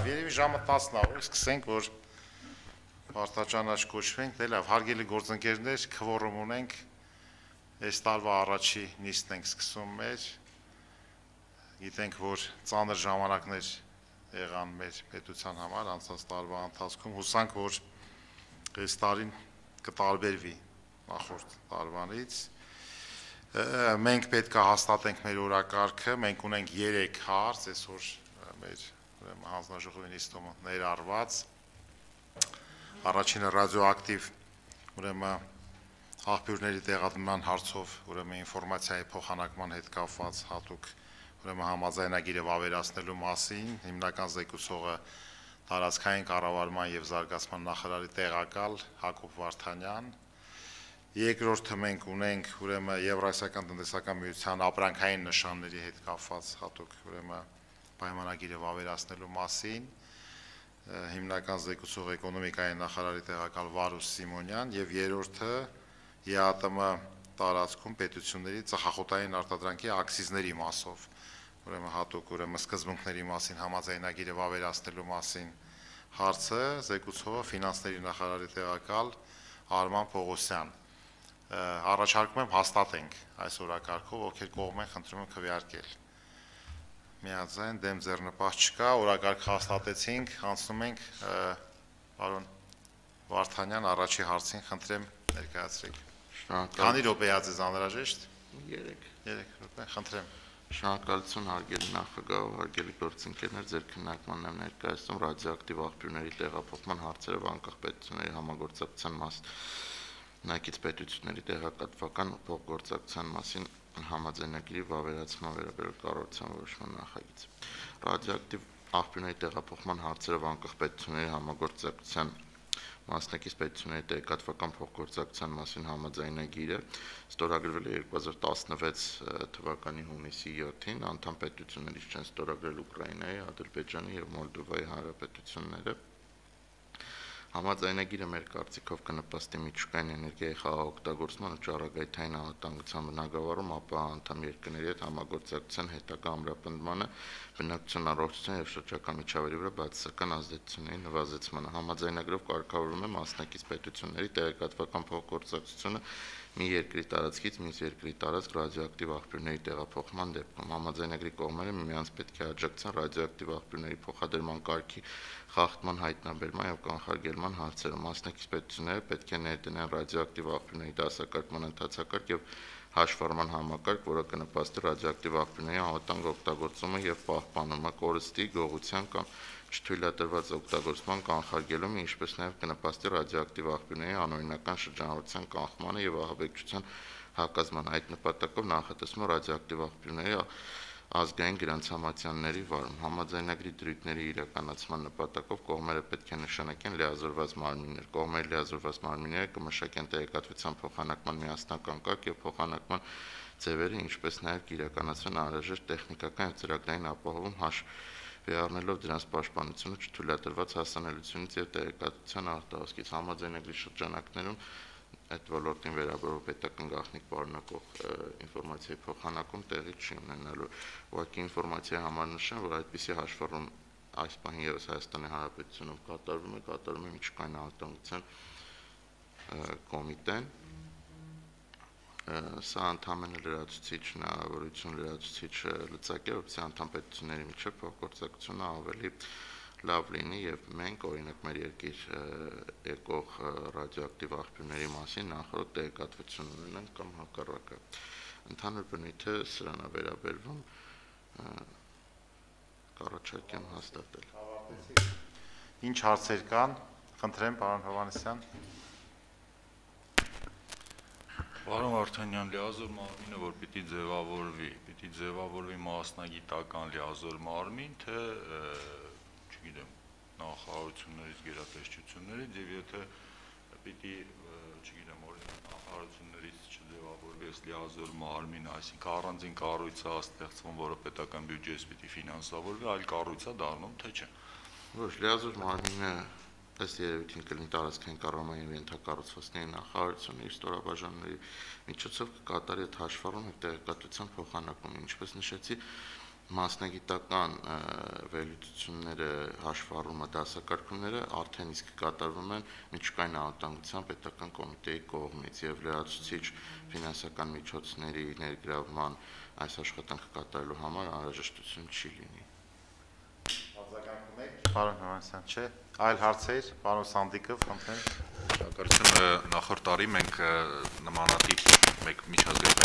երևի ժամը 10-ն է, սկսենք, որ Պարտաճանաչ կոչվենք, դե լավ, հարգելի գործընկերներ, քվորում ունենք, այս տարվա առաջի նիստն ենք սկսում մեր, գիտենք, որ ծանր ժամանակներ եղան մեր պետության համար, անցած տարվա ընթացքում, հուսանք, որ այս տարին կտարբերվի նախորդ տարվանից, մենք պետք է հաստատենք մեր օրակարգը, մենք ունենք 3 հարց, այսօր մեր հանձնաժողովի նիստում ներառված, առաջինը ռադիոակտիվ աղբյուրների տեղադրման հարցով ինֆորմացիայի փոխանակման հետ կապված հատուկ համաձայնագիրը վավերացնելու մասին, հիմնական զեկուցողը տարածքային կառավարման եւ զարգացման նախարարի տեղակալ Հակոբ Վարդանյան, երկրորդը մենք ունենք Եվրասիական տնտեսական միության ապրանքային նշանների հետ կապված հատուկ պայմանագիրը վավերացնելու մասին, հիմնական զեկուցող էկոնոմիկայի նախարարի տեղակալ Վարուս Սիմոնյան եւ երրորդը ԵԱՏՄ տարածքում պետությունների ծխախոտային արտադրանքի աքսիզների մասով, հատուկ սկզբունքների մասին համաձայնագիրը վավերացնելու մասին հարցը զեկուցողը ֆինանսների նախարարի տեղակալ Արման Պողոսյան։ Առաջարկում եմ հաստատենք այս օրակարգով, ովքեր կողմ են, խնդրում եմ քվեարկել։ Միաձայն, դեմ ձեռնպահ չկա, օրակարգ հաստատեցինք, անցնում ենք պարոն Վարդանյան առաջի հարցին, խնդրեմ ներկայացրեք։ Քանի րոպե է ձեզ անհրաժեշտ։ 3 րոպե, խնդրեմ։ Շնորհակալություն հարգելի նախագահ, հարգելի գործընկերներ, ձեր քննարկմանն եմ ներկայացնում ռադիոակտիվ աղբյուրների տեղափոխման հարցերով անկախ պետությունների համագործակցության մասին, նակից պետությունների տեղեկատվական փոխգործակցության մասին համաձայնագիրի վավերացման վերաբերյալ կառավարության որոշման նախագիծ։ Ռադիոակտիվ աղբյուրների տեղափոխման հարցերով անկախ պետությունների համագործակցության մասնակից պետությունների տեղեկատվական փոխգործակցության մասին համաձայնագիրը ստորագրվել է 2016 թվականի հունիսի 7-ին, անդամ պետություններից չեն ստորագրել Ուկրաինայի, Ադրբեջանի եւ Մոլդովայի հանրապետությունները։ Համաձայնագիրը մեր կարծիքով կնպաստի միջուկային էներգիայի խաղաղօգտագործման ու ճառագայթային անվտանգության բնագավառում, ապա անդամ երկրների հետ համագործակցության հետագա ամրապնդմանը, բնակչության առողջության եւ շրջակա միջավայրի վրա բացասական ազդեցությունների նվազեցմանը։ Համաձայնագրով կարգավորվում է մասնակից պետությունների տեղեկատվական փոխգործակցությունը մի երկրի տարածքից մյուս երկրի տարածք ռադիոակտիվ աղբյուրների տեղափոխման դեպքում։ Համաձայնագրի կողմերը միմյանց պետք է աջակցեն ռադիոակտիվ աղբյուրների փոխադրման կարգի խախտման, հայտնաբերման եւ կանխարգելման հարցերում։ Մասնակից պետությունները պետք է ներդնեն ռադիոակտիվ աղբյուրների դասակարգման ընթացակարգ եւ հաշվառման համակարգ, որը կնպաստի ռադիոակտիվ աղբյուրների անվտանգ օգտագործումը եւ պահպանումը, կորստի, գողության կամ չթույլատրված օգտագործման կանխարգելումը, ինչպես նաեւ կնպաստի ռադիոակտիվ աղբյուրների անօրինական շրջանառության կանխմանը եւ ահաբեկչության հակազդման։ Այդ նպատակով նախատեսվում է ռադիոակտիվ աղբյուրների ազգային գրանցամատյանների վարում։ Համաձայնագրի դրույթների իրականացման նպատակով կողմերը պետք է նշանակեն լիազորված մարմիններ։ Կողմերի լիազորված մարմինները կմշակեն տեղեկատվության փոխանակման միասնական կարգ եւ փոխանակման ձևերը, ինչպես նաեւ կիրականացվեն անհրաժեշտ տեխնիկական եւ ծրագրային ապահովում հաշվի առնելով դրանց պաշտպանությունը չթույլատրված հասանելիությունից եւ տեղեկատվության արտահոսքից։ Համաձայնագրի շրջանակներում այդ ոլորտին վերաբերող պետական գաղտնիք պարունակող ինֆորմացիայի փոխանակում տեղի չի ունենալու։ Ուղղակի ինֆորմացիայի համար նշեմ, որ այդպիսի հաշվառում այս պահին ևս Հայաստանի Հանրապետությունում կատարվում է միջուկային անվտանգության կոմիտեն։ Սա ընդհանրապես լրացուցիչ հնարավորություն, լրացուցիչ լծակ է, որպեսզի անդամ պետությունների միջև փոխգործակցությունը ավելի լավ լինի եւ մենք օրինակ մեր երկիր եկող ռադիոակտիվ աղբյուրների մասին նախորդ տեղեկատվություն ունենանք կամ հակառակը։ Ընդհանուր բնույթը սրան է վերաբերվում, կառաջարկեմ հաստատել։ Ինչ հարցեր կան, խնդրեմ պարոն Հովհաննիսյան։ Պարոն Վարդանյան, լիազոր մարմինը, որ պիտի ձևավորվի մասնագիտական լիազոր մարմին, թե չգիտեմ, նախարարություններից, գերատեսչություններից եւ եթե պիտի, չգիտեմ, օրինակ նախարարություններից չձևավորվի այս լիազոր մարմինը, այսինքն առանձին կառույց է ստեղծվում, որը պետական բյուջեից պիտի ֆինանսավորվի, այլ կառույց է դառնում, թե չէ։ Ոչ, լիազոր մարմինը ըստ երևույթին կլինի տարածքային կառավարման եւ ենթակառուցվածքների նախարարությունը իր ստորաբաժանումների միջոցով կկատարի այդ հաշվառումը եւ տեղեկատվության փոխանակումը, ինչպես նշեցի, Մասնագիտական վերլուծությունները, հաշվառումը, դասակարգումները արդեն իսկ կատարվում են միջուկային անվտանգության պետական կոմիտեի կողմից եւ լրացուցիչ ֆինանսական միջոցների ներգրավման այս աշխատանքը կատարելու համար անհրաժեշտություն չի լինի։ Պարոն Հովհաննիսյան, չէ, այլ հարցեր, պարոն Սանդիկով, խնդրեմ։ Շնորհակալություն, նախորդ տարի մենք նմանատիպ մեկ միջազգային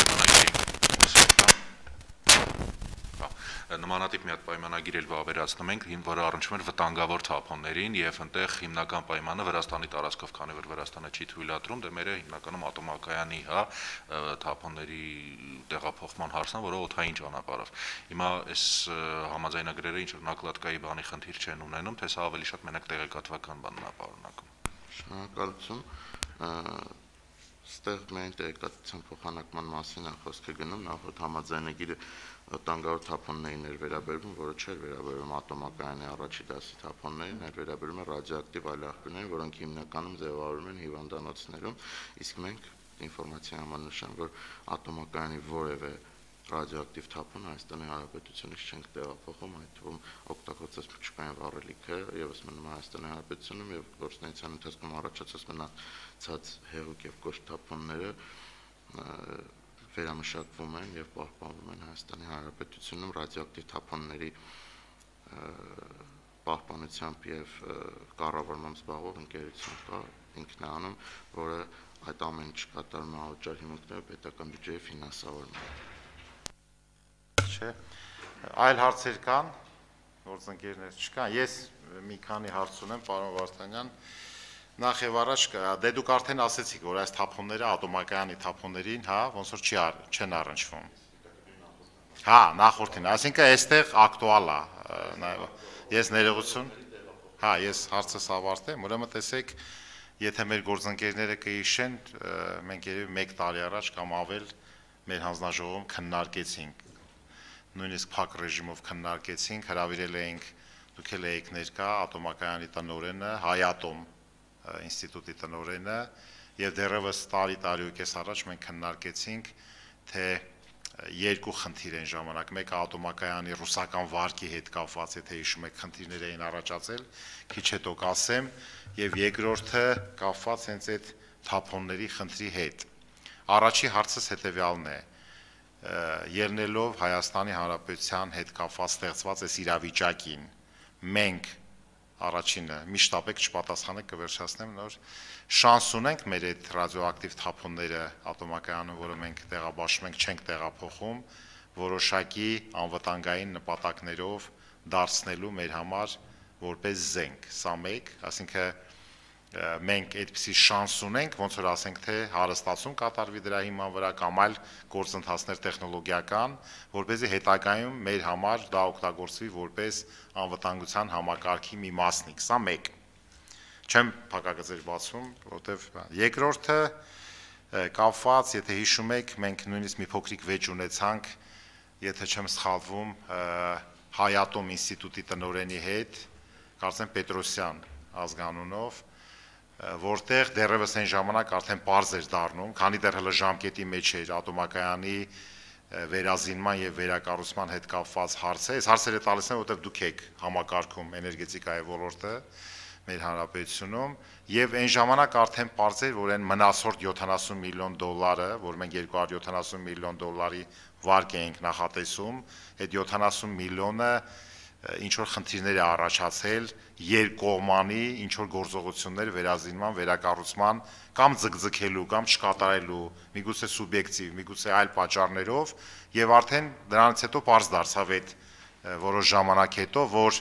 նմանատիպ մի հատ պայմանագիր էլ վավերացնում ենք, որը առնչվում է վտանգավոր թափոններին եւ այնտեղ հիմնական պայմանը Վրաստանի տարածքով, քանի որ Վրաստանը չի թույլատրում, դե մերը հիմնականում ատոմակայանի, թափոնների տեղափոխման հարցն է, որը օդային ճանապարհով։ Հիմա այս համաձայնագրերը ինչ որ նակլատկայի բանի խնդիր չեն ունենում, թե սա ավելի շատ մենակ տեղեկատվական բանն է պարունակում։ Շնորհակալություն։ Ստեղ միայն տեղեկատվության փոխանակման մասին է խոսքը գնում, նախորդ համաձայնագիրը վտանգավոր թափոններին էր վերաբերվում, որը չէր վերաբերվում ատոմակայանի առաջի դասի թափոններին, այլ վերաբերում է ռադիոակտիվ այլ աղբյուրներին, որոնք հիմնականում ձևավորվում են հիվանդանոցներում, իսկ մենք ինֆորմացիայի համար նշեմ, որ ատոմակայանի որևէ ռադիոակտիվ թափոն Հայաստանի Հանրապետությունից չենք տեղափոխում, այդ թվում օգտագործած միջուկային վառելիքը եւս մնում է Հայաստանի Հանրապետությունում եւ գործունեության ընթացքում առաջացած մնացած հեղուկ եւ կոշտ թափոնները վերամշակվում են եւ պահպանվում են Հայաստանի Հանրապետությունում ռադիոակտիվ թափոնների պահպանությամբ եւ կառավարմամբ զբաղվող ընկերություն կա, ինքն է անում, որը այդ ամեն ինչ կատարում է անվճար հիմունքներով պետական բյուջեի ֆինանսավորմամբ։ Չէ, այլ հարցեր կան, գործընկերներ չկան, ես մի քանի հարց ունեմ, պարոն Վարդանյան, նախ եւ առաջ դե դուք արդեն ասեցիք, որ այս թափոնները ատոմակայանի թափոններին, ոնց որ չեն առնչվում։ Նախորդին, այսինքն այստեղ ակտուալ է, ես ներողություն, ես հարցս ավարտեմ, ուրեմն տեսեք, եթե մեր գործընկերները կհիշեն, մենք երևի 1 տարի առաջ կամ ավել մեր հանձնաժողովում քննարկեցինք, նույնիսկ փակ ռեժիմով քննարկեցինք, հրավիրել էինք, դուք էլ եք ներկա ատոմակայանի տնօրենը, Հայատոմ ինստիտուտի տնօրենը եւ դեռևս տարի-տարիուկես առաջ մենք քննարկեցինք, թե երկու խնդիր են ժամանակ, մեկը ատոմակայանի ռուսական վարկի հետ կապված, եթե հիշում եք, խնդիրներ էին առաջացել, քիչ հետո կասեմ, եւ երկրորդը կապված հենց այդ թափոնների խնդրի հետ։ Առաջի հարցս հետեւյալն է. ելնելով Հայաստանի Հանրապետության հետ կապված ստեղծված այս իրավիճակին, մենք առաջինը միշտ ապեք չպատասխանեք, կվերջացնեմ նոր, շանս ունենք մեր այդ ռադիոակտիվ թափոնները ատոմակայանում, որը մենք տեղաբաշխում ենք, չենք տեղափոխում, որոշակի անվտանգային նպատակներով դարձնելու մեր համար որպես զենք, սա մեկ, ասինքն մենք այդպիսի շանս ունենք, ոնց որ ասենք, թե հարստացում կատարվի դրա հիման վրա կամ այլ գործընթացներ տեխնոլոգիական, որպեսզի հետագայում մեր համար դա օգտագործվի որպես անվտանգության համակարգի մի մասնիկ, սա մեկ։ Չեմ փակագծեր բացում, որտեվ երկրորդը կապված, եթե հիշում եք, մենք նույնիսկ մի փոքրիկ վեճ ունեցանք, եթե չեմ սխալվում, Հայատոմ ինստիտուտի տնօրենի հետ, կարծեմ Պետրոսյան ազգանունով, որտեղ դեռևս այն ժամանակ արդեն պարզ էր դառնում, քանի դեռ հələ ժամկետի մեջ էր ատոմակայանի վերազինման եւ վերակառուցման հետ կապված հարցը։ Այս հարցերը տալիս են, որտեղ դուք եք համակարգում էներգետիկայի ոլորտը մեր հանրապետությունում եւ այն ժամանակ արդեն պարզ էր, որ այն մնացորդ 70 միլիոն դոլարը, որ մենք 270 միլիոն դոլարի վարկ էինք նախատեսում, այդ 70 միլիոնը ինչ որ խնդիրներ է առաջացել երկկողմանի ինչ որ գործողություններ վերազինման, վերակառուցման կամ ձգձգելու կամ չկատարելու, միգուցե սուբյեկտիվ, միգուցե այլ պատճառներով եւ արդեն դրանից հետո պարզ դարձավ այդ որոշ ժամանակ հետո, որ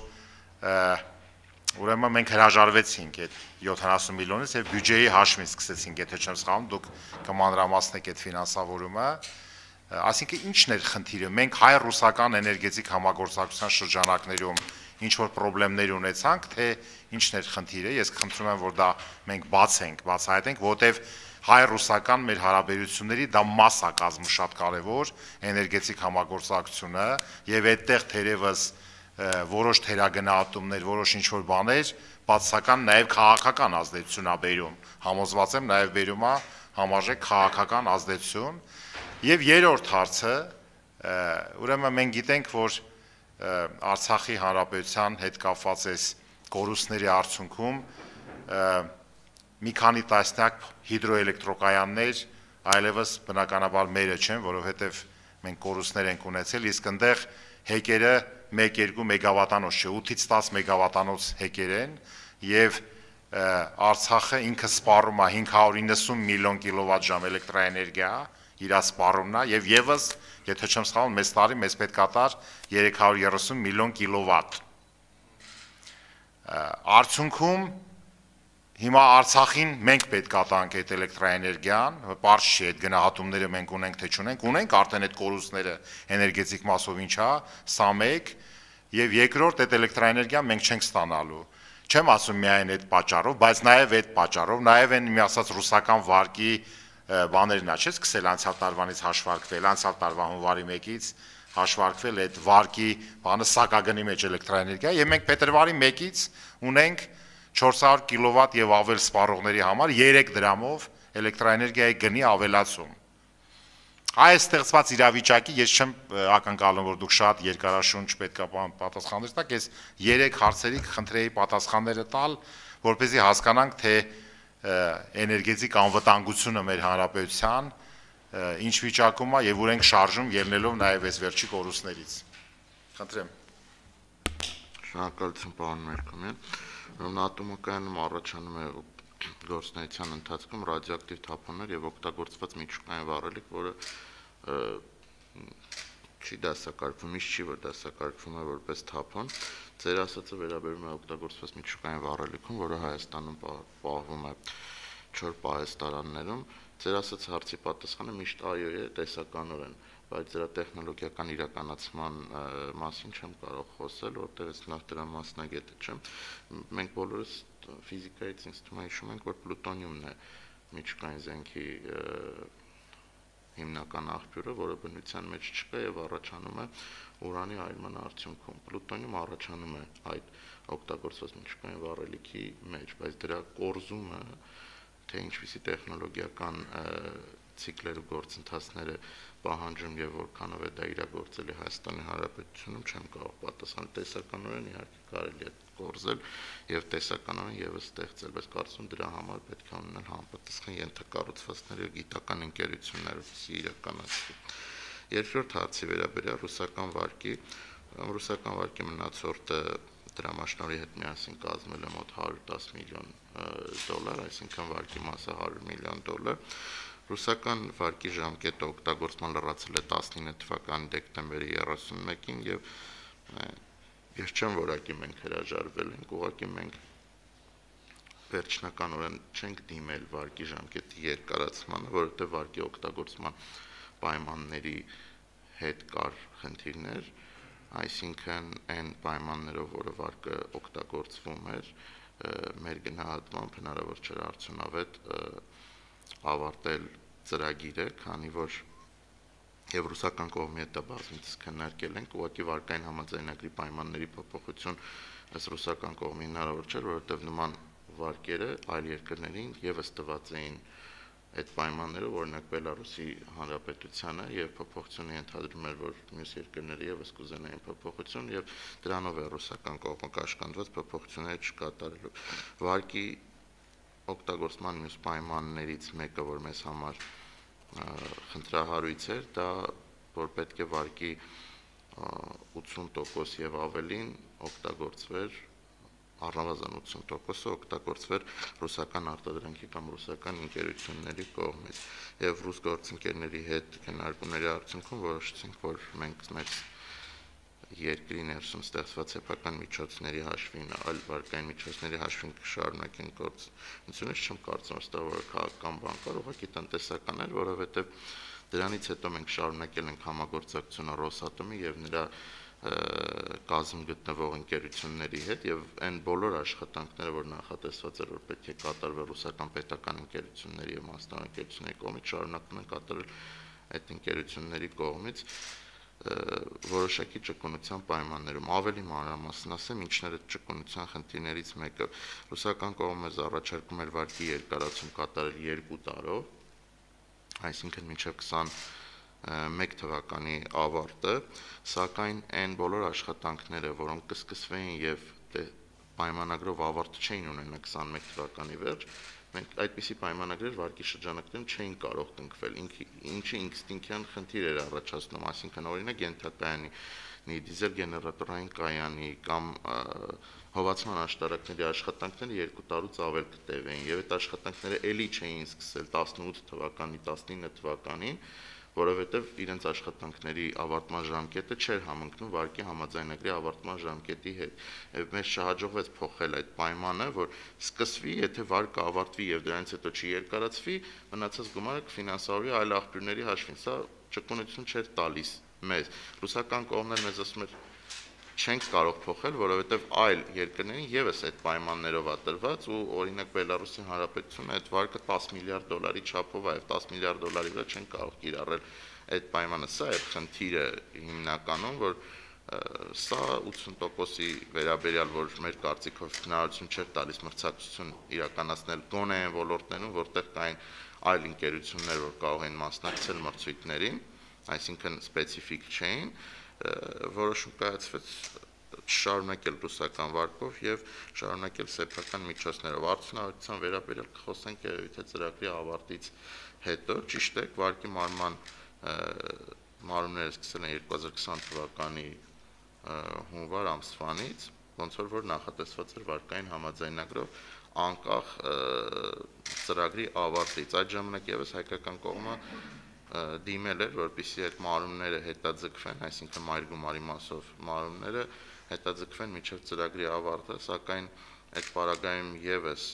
ուրեմն մենք հրաժարվեցինք այդ 70 միլիոնից եւ բյուջեի հաշվին սկսեցինք, եթե չեմ սխալվում, դուք կմանրամասնեք այդ ֆինանսավորումը։ Այսինքն ինչն էր խնդիրը, մենք հայ-ռուսական էներգետիկ համագործակցության շրջանակներում ինչ որ խնդիրներ ունեցանք, թե ինչն էր խնդիրը, ես խնդրում եմ, որ դա մենք բացահայտենք, որտեվ հայ-ռուսական մեր հարաբերությունների դա մաս է կազմում շատ կարևոր էներգետիկ համագործակցությունը եւ այդտեղ թերևս որոշ թերագնահատումներ, որոշ ինչ որ բաներ, բացասական նաեւ քաղաքական ազդեցություն է բերում, համոզված եմ նաեւ բերում է համարժեք քաղաքական ազդեցություն։ Եվ երրորդ հարցը, ուրեմն մենք գիտենք, որ Արցախի հանրապետության հետ կապված այս կորուստների արդյունքում մի քանի տասնյակ հիդրոէլեկտրոկայաններ այլևս բնականաբար մերը չեն, որովհետև մենք կորուստներ ենք ունեցել, իսկ այնտեղ հեկերը 1-2 մեգավատանոց չէ, 8-ից 10 մեգավատանոց հեկեր են եւ Արցախը ինքը սպառում է 590 միլիոն կիլովատժամ էլեկտրաէներգիա, իր սպառումն է եւ եւս, եթե չեմ սխալվում, մեծ տարի մեզ պետք է տար 330 միլիոն կիլովատ։ Արդյունքում հիմա Արցախին մենք պետք է տանք այդ էլեկտրաէներգիան, պարզ չի այդ գնահատումները մենք ունենք թե չունենք, ունենք արդեն այդ կորուստները էներգետիկ մասով ինչ է, սա մեկ, եւ երկրորդ այդ էլեկտրաէներգիան մենք չենք ստանալու։ Չեմ ասում միայն այդ պատճառով, բայց նաեւ այդ պատճառով, նաեւ այն մի ասած ռուսական վարկի բաներն է, չէ՞, սկսել անցյալ տարվանից հաշվարկվել, անցյալ տարվա հունվարի 1-ից հաշվարկվել այդ վարկի բանը սակագնի մեջ էլեկտրաէներգիա, եւ մենք փետրվարի 1-ից ունենք 400 կիլովատ եւ ավել սպառողների համար 3 դրամով էլեկտրաէներգիայի գնի ավելացում։ Այս ստեղծված իրավիճակի ես չեմ ակնկալում, որ դուք շատ երկարաշունչ պետք է պատասխաններ տաք, ես 3 հարցերի կխնդրեի պատասխանները տալ, որպեսզի հասկանանք, թե էներգետիկ անվտանգությունը մեր հանրապետության ինչ վիճակում է եւ ուր ենք շարժում ելնելով նաեւ այս վերջի կորուստներից։ Խնդրեմ։ Շնորհակալություն, պարոն Մերկոյան։ Ատոմակայանում առաջանում է գործունեության ընթացքում ռադիոակտիվ թափոններ եւ օգտագործված միջուկային վառելիք, որը չի դասակարգվում, միշտ չի որ դասակարգվում է որպես թափոն։ Ձեր ասածը վերաբերում է օգտագործված միջուկային վառելիքին, որը Հայաստանում պահվում է 4 պահեստարաններում։ Ձեր ասած հարցի պատասխանը միշտ այո է, տեսականորեն, բայց դրա տեխնոլոգիական իրականացման մասին չեմ կարող խոսել, որտեղ ես նախ դրա մասնագետը չեմ։ Մենք բոլորս ֆիզիկայից ինձ թվում է հիշում ենք, որ պլուտոնիումն է միջուկային զենքի հիմնական աղբյուրը, որը բնության մեջ չկա եւ առաջանում է ուրանի այրման արդյունքում։ Պլուտոնիում առաջանում է այդ օգտագործված միջուկային վառելիքի մեջ, բայց դրա կորզումը, թե ինչպիսի տեխնոլոգիական ցիկլեր ու գործընթացները պահանջում եւ որքանով է դա իրագործելի Հայաստանի Հանրապետությունում չեմ կարող պատասխանել, տեսականորեն իհարկե կարելի է կորզել եւ տեսականորեն եւս ստեղծել, բայց կարծում դրա համար պետք է ունենալ համապատասխան ենթակառուցվածքներ եւ գիտական ընկերություններ, որոնք իրականացվի։ Երկրորդ հարցի վերաբերյալ ռուսական վարկի մնացորդը դրամաշնորհի հետ միասին կազմել է մոտ 110 միլիոն դոլար, այսինքն վարկի մասը 100 միլիոն դոլար։ Ռուսական վարկի ժամկետը օգտագործման լրացել է 19 թվականի դեկտեմբերի 31-ին եւ ես չեմ որակի մենք հրաժարվել ենք, ուղղակի մենք վերջնականորեն չենք դիմել վարկի ժամկետի երկարացմանը, որովհետեւ վարկի օգտագործման պայմանների հետ կար խնդիրներ, այսինքն այն պայմաններով, որը վարկը օգտագործվում էր, մեր գնահատմամբ հնարավոր չէր արդյունավետ ավարտել ծրագիրը, քանի որ եւ ռուսական կողմի հետ դա բազմիցս քննարկել ենք, ուղղակի վարկային համաձայնագրի պայմանների փոփոխություն ըստ ռուսական կողմի հնարավոր չէր, որովհետեւ նման վարկերը այլ երկրներին եւս տված էին այդ պայմանները, օրինակ Բելարուսի հանրապետությանը եւ փոփոխությունը ենթադրում էր, որ մյուս երկրները եւս կուզենային փոփոխություն եւ դրանով է ռուսական կողմը կաշկանդված փոփոխությունները չկատարելու։ Վարկի օգտագործման մյուս պայմաններից մեկը, որ մեզ համար խնդրահարույց էր, դա որ պետք է վարկի 80% եւ ավելին օգտագործվեր, առնվազն 80%-ը օգտագործվեր ռուսական արտադրանքի կամ ռուսական ընկերությունների կողմից։ Եվ ռուս գործընկերների հետ քննարկումների արդյունքում որոշեցինք, որ մենք մեր երկրի ներսում ստեղծված սեփական միջոցների հաշվին, այլ վարկային միջոցների հաշվին կշարունակենք գործունեությունը, չեմ կարծում, որ դա որ քաղաքական բան կար, ուղղակի տնտեսական էր, որովհետև դրանից հետո մենք շարունակել ենք համագործակցությունը Ռոսատոմի եւ նրա կազմ գտնվող ընկերությունների հետ եւ այն բոլոր աշխատանքները, որ նախատեսված էր, որ պետք է կատարվի ռուսական պետական ընկերությունների եւ մասնագետների կողմից, շարունակում են կատարել այդ ընկերությունների կողմից որոշակի ճկունության պայմաններում։ Ավելի մանրամասն ասեմ, ինչներ այդ ճկունության խնդիրներից մեկը ռուսական կողմը առաջարկում էր վարկի երկարացում կատարել 2 տարով, այսինքն մինչև 1 թվականի ավարտը, սակայն այն բոլոր աշխատանքները, որոնք կսկսվեին եւ պայմանագրով ավարտ չէին ունենա 21 թվականի վերջ, մենք այդպիսի պայմանագրեր վարկի շրջանակներում չէին կարող կնքվել, ինչը ինստինկտիվ խնդիր էր առաջացնում, այսինքն օրինակ ենթակայանի դիզել գեներատորային կայանի կամ հովացման աշտարակների աշխատանքները 2 տարուց ավել կտևեին եւ այդ աշխատանքները էլի չէին սկսել 18 թվականի, 19 թվականին, որովհետեւ իրենց աշխատանքների ավարտման ժամկետը չէր համընկնում վարկի համաձայնագրի ավարտման ժամկետի հետ։ Եվ մեզ չհաջողվեց փոխել այդ պայմանը, որ սկսվի, եթե վարկը ավարտվի եւ դրանից հետո չի երկարացվի, մնացած գումարը կֆինանսավորվի այլ աղբյուրների հաշվին։ Սա ճկունություն չէր տալիս մեզ։ Ռուսական կողմն էլ մեզ ասում էր չենք կարող փոխել, որովհետև այլ երկրներին եւս այդ պայմաններով է տրված ու օրինակ Բելարուսի Հանրապետությունը այդ վարկը 10 միլիարդ դոլարի չափով է, 10 միլիարդ դոլարի վրա չեն կարող կիրառել այդ պայմանը։ Սա է խնդիրը հիմնականում, որ սա 80%-ի վերաբերյալ, որ մեր կարծիքով հնարավորություն չէր տալիս մրցակցություն իրականացնել գոնե այն ոլորտներում, որտեղ կային այլ ընկերություններ, որ կարող են մասնակցել մրցույթներին, այսինքն սպეციფიկ չէին, որոշում կայացվեց շարունակել ռուսական վարկով եւ շարունակել սեփական միջոցներով։ Արդյունավետության վերաբերյալ կխոսենք թե ծրագրի ավարտից հետո, ճիշտ է, վարկի մարմինները սկսել են 2020 թվականի հունվար ամսվանից, ոնց որ նախատեսված էր վարկային համաձայնագրով անկախ ծրագրի ավարտից։ Այդ ժամանակ եւս հայկական կողմը դիմել էր, որպեսզի այդ մարմինները հետաձգվեն, այսինքն մայր գումարի մասով մարմինները հետաձգվեն մինչև ծրագրի ավարտը, սակայն այդ պարագայում եւս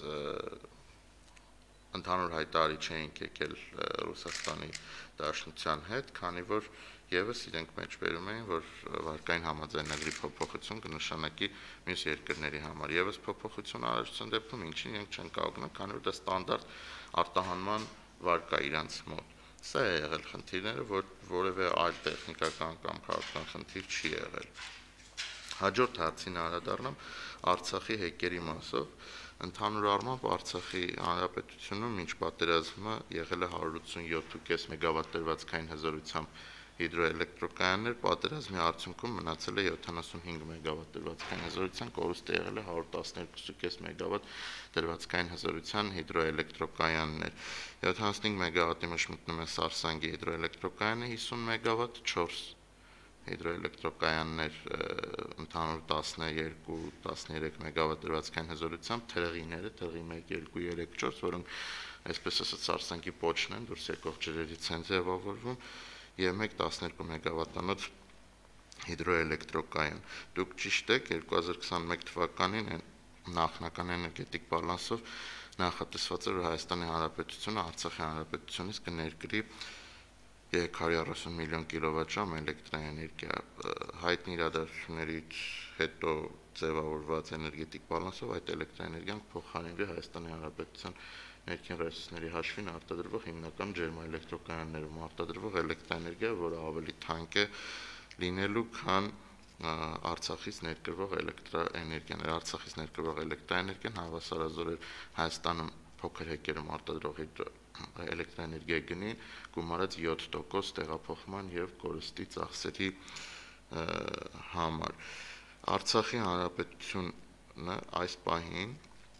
ընդհանուր հայտարարիչ չէինք եկել Ռուսաստանի Դաշնության հետ, քանի որ եւս իրենք մեջբերում էին, որ վարկային համաձայնագրի փոփոխություն կնշանակի մյուս երկրների համար եւս փոփոխություն առաջացան դեպքում, ինչին իրենք չեն կարող գնալ, քանի որ դա ստանդարտ արտահանման վարկ է իրանց մոտ։ Սա է եղել խնդիրները, որ որևէ այլ տեխնիկական կամ քաղաքական խնդիր չի եղել։ Հաջորդ հարցին անդրադառնամ Արցախի հեկերի մասով։ Ընդհանուր առմամբ Արցախի հանրապետությունում մինչ պատերազմը եղել է 187.5 մեգավատ տերվածքային հզորությամբ հիդրոէլեկտրոկայաններ, պատերազմի արդյունքում մնացել է 75 մեգավատ տերվածքային հզորության, կորուստը եղել է 112.5 մեգավատ տերվածքային հզորության հիդրոէլեկտրոկայաններ։ 75 մեգավատի մեջ մտնում է Սարսանգի հիդրոէլեկտրոկայանը 50 մեգավատ, 4 հիդրոէլեկտրոկայաններ ընդհանուր 12-13 մեգավատ տերվածքային հզորությամբ, թեղիները, թեղի 1, 2, 3, 4, որոնք այսպես ասած Սարսանգի պոչն են, դուրս եկող ջրերից են ձևավորվում, եւ 1-12 մեգավատանոց հիդրոէլեկտրոկայան։ Դուք ճիշտ եք, 2021 թվականին նախնական էներգետիկ բալանսով նախատեսված էր, որ Հայաստանի Հանրապետությունը Արցախի Հանրապետությունից կներկրի 340 միլիոն կիլովատժամ էլեկտրաէներգիա։ Հայտնի իրադարձություններից հետո ձևավորված էներգետիկ բալանսով այդ էլեկտրաէներգիան փոխարինվի Հայաստանի Հանրապետության ներքին ռեսուրսների հաշվին արտադրվող հիմնական ջերմաէլեկտրոկայաններում արտադրվող էլեկտրաէներգիա, որը ավելի թանկ է լինելու, քան Արցախից ներկրվող էլեկտրաէներգիան։ Արցախից ներկրվող էլեկտրաէներգիան հավասարազոր է Հայաստանում փոքր հեկերում արտադրող էլեկտրաէներգիայի գնին գումարած 7% տեղափոխման եւ կորստի ծախսերի համար։ Արցախի հանրապետությունը այս պահին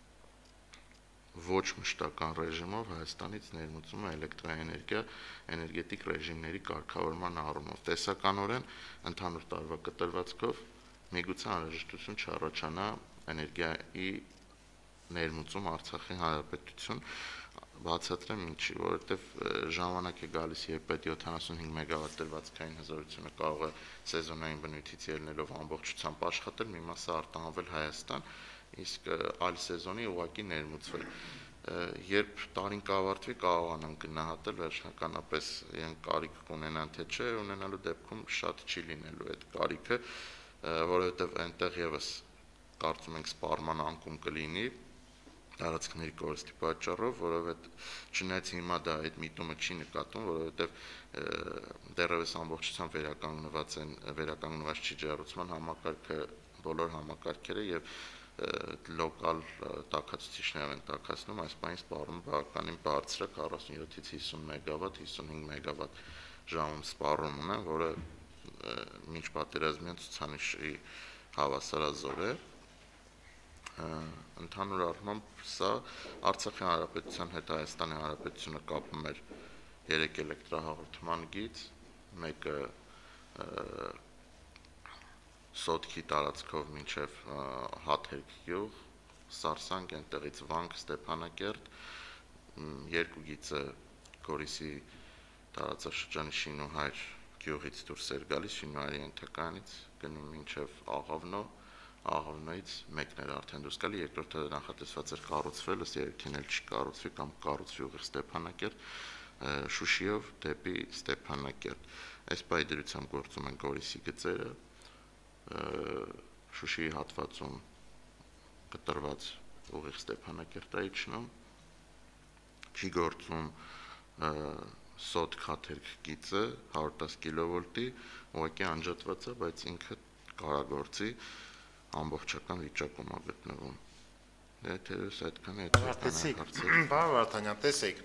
ոչ մշտական ռեժիմով Հայաստանից ներմուծում է էլեկտրաէներգիա էներգետիկ ռեժիմների կարգավորման առումով։ Տեսականորեն ընդհանուր տարվա կտրվածքով միգուցե անհրաժեշտություն չառաջանա էներգիայի ներմուծում Արցախի հանրապետություն, բացատրեմ ինչի, որովհետև ժամանակ է գալիս, երբ այդ 75 մեգավատ տերվածքային հզորությունը կարող է սեզոնային բնույթից ելնելով ամբողջությամբ աշխատել, մի մասը արտահանվել Հայաստան, իսկ այլ սեզոնի ուղղակի ներմուծվել։ Երբ տարին կավարտվի, կարողանան գնահատել վերջնականապես իրենք կարիք կունենան թե չէ, ունենալու դեպքում շատ չի լինելու այդ կարիքը, որովհետև այնտեղ եւս կարծում ենք սպառման անկում կլինի տարածքների կորստի պատճառով, որովհետև չնայած հիմա դա այդ միտումը չի նկատվում, որովհետև դեռևս ամբողջությամբ վերականգնված չի ջեռուցման համակարգը, բոլոր համակարգերը եւ լոկալ տաքացուցիչներ են տաքացնում, այս պահին սպառումը բավականին բարձր է 47-ից 50 մեգավատ, 55 մեգավատ ժամում սպառում ունեն, որը մինչ պատերազմյան ցուցանիշի հավասարազոր է։ Ընդհանուր առմամբ սա Արցախի Հանրապետության հետ Հայաստանի Հանրապետությունը կապում էր 3 էլեկտրահաղորդման գիծ, մեկը Սոտքի տարածքով մինչև Հաթերք գյուղ, Սարսանք, այնտեղից Վանք, Ստեփանակերտ, երկու գիծը Գորիսի տարածաշրջանի Շինուհայր գյուղից դուրս էր գալիս, Շինուհայրի ենթականից գնում մինչև Աղավնո, Աղավնոյից մեկն էր արդեն դուրս գալի, երկրորդը նախատեսված էր կառուցվել, ըստ երևույթին էլ չի կառուցվի կամ կառուցվի ուղիղ Ստեփանակերտ, Շուշիով դեպի Ստեփանակերտ։ Այս պայդրությամբ գործում են Գորիսի գծերը, Շուշիի հատվածում կտրված ուղիղ Ստեփանակերտ է իջնում, չի գործում Սոտ-Հաթերք գիծը 110 կՎ-ի, ուղղակի անջատված է, բայց ինքը կարագործի ամբողջական վիճակում է գտնվում։ Դե թերևս այդքան է հարցերը։ Պարոն Վարդանյան, տեսեք,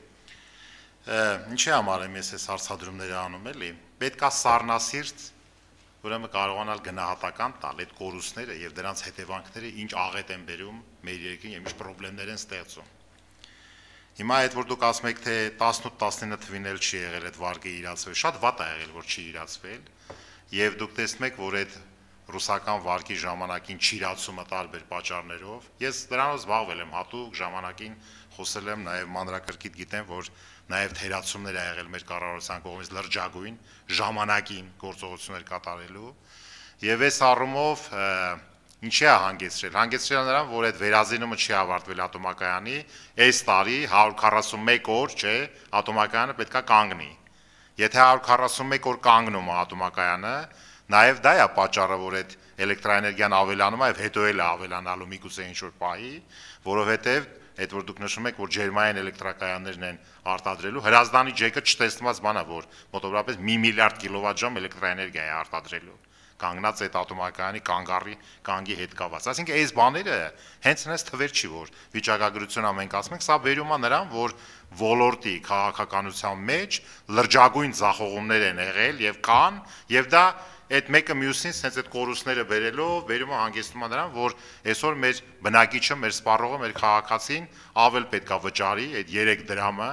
ինչի համար եմ ես այս հարցադրումները անում էլի, պետք է սառնասիրտ ուրեմն կարողանալ գնահատական տալ այդ կորուստները եւ դրանց հետևանքները ինչ աղետ են բերում մեր երկրին եւ ինչ խնդիրներ են ստեղծում։ Հիմա այդ որ դուք ասում եք թե 18-19 թվին էլ չի եղել այդ վարկը իրացվել, շատ վատ է եղել որ չի իրացվել եւ դուք տեսնում եք որ այդ ռուսական վարկի ժամանակին չիրացումը տարբեր պատճառներով ես դրանով զբաղվել եմ հատուկ ժամանակին խոսել եմ նաեւ մանրակրկիտ գիտեմ որ նաեւ թերացումներ ա եղել մեր կառավարության կողմից լրջագույն ժամանակին գործողություններ կատարելու եւ այս առումով ինչի է հանգեցրել նրան որ այդ վերազինումը չի ավարտվել ատոմակայանի այս տարի 141 օր չէ ատոմակայանը պետքա կանգնի եթե 141 օր կանգնում է ատոմակայանը Նաև դա է պատճառը, որ այդ էլեկտրաէներգիան ավելանում է եւ հետո էլ է ավելանալու միգուցե ինչ-որ պահի, որովհետեւ այդ որ դուք նշում եք, որ ջերմային էլեկտրակայաններն են արտադրելու, Հրազդանի ջեկը չտեսնված բան է, որ մոտավորապես 1 միլիարդ կիլովատժամ էլեկտրաէներգիա է արտադրելու, կանգնած այդ ատոմակայանի կանգի հետ կապված։ Այսինքն այս բաները հենց այնպես թվեր չի, որ վիճակագրությունը մենք ասում ենք, սա վերում է նրան, որ ոլորտի քաղաքականության մեջ լրջագույն ձախողումներ են եղել եւ կան, եւ դա այդ մեկը մյուսին sense այդ կորուստները բերելով վերում է հանգեցնում նրան, որ այսօր մեր բնակիչը, մեր սպառողը, մեր քաղաքացին ավել պետքա վճարի այդ 3 դրամը,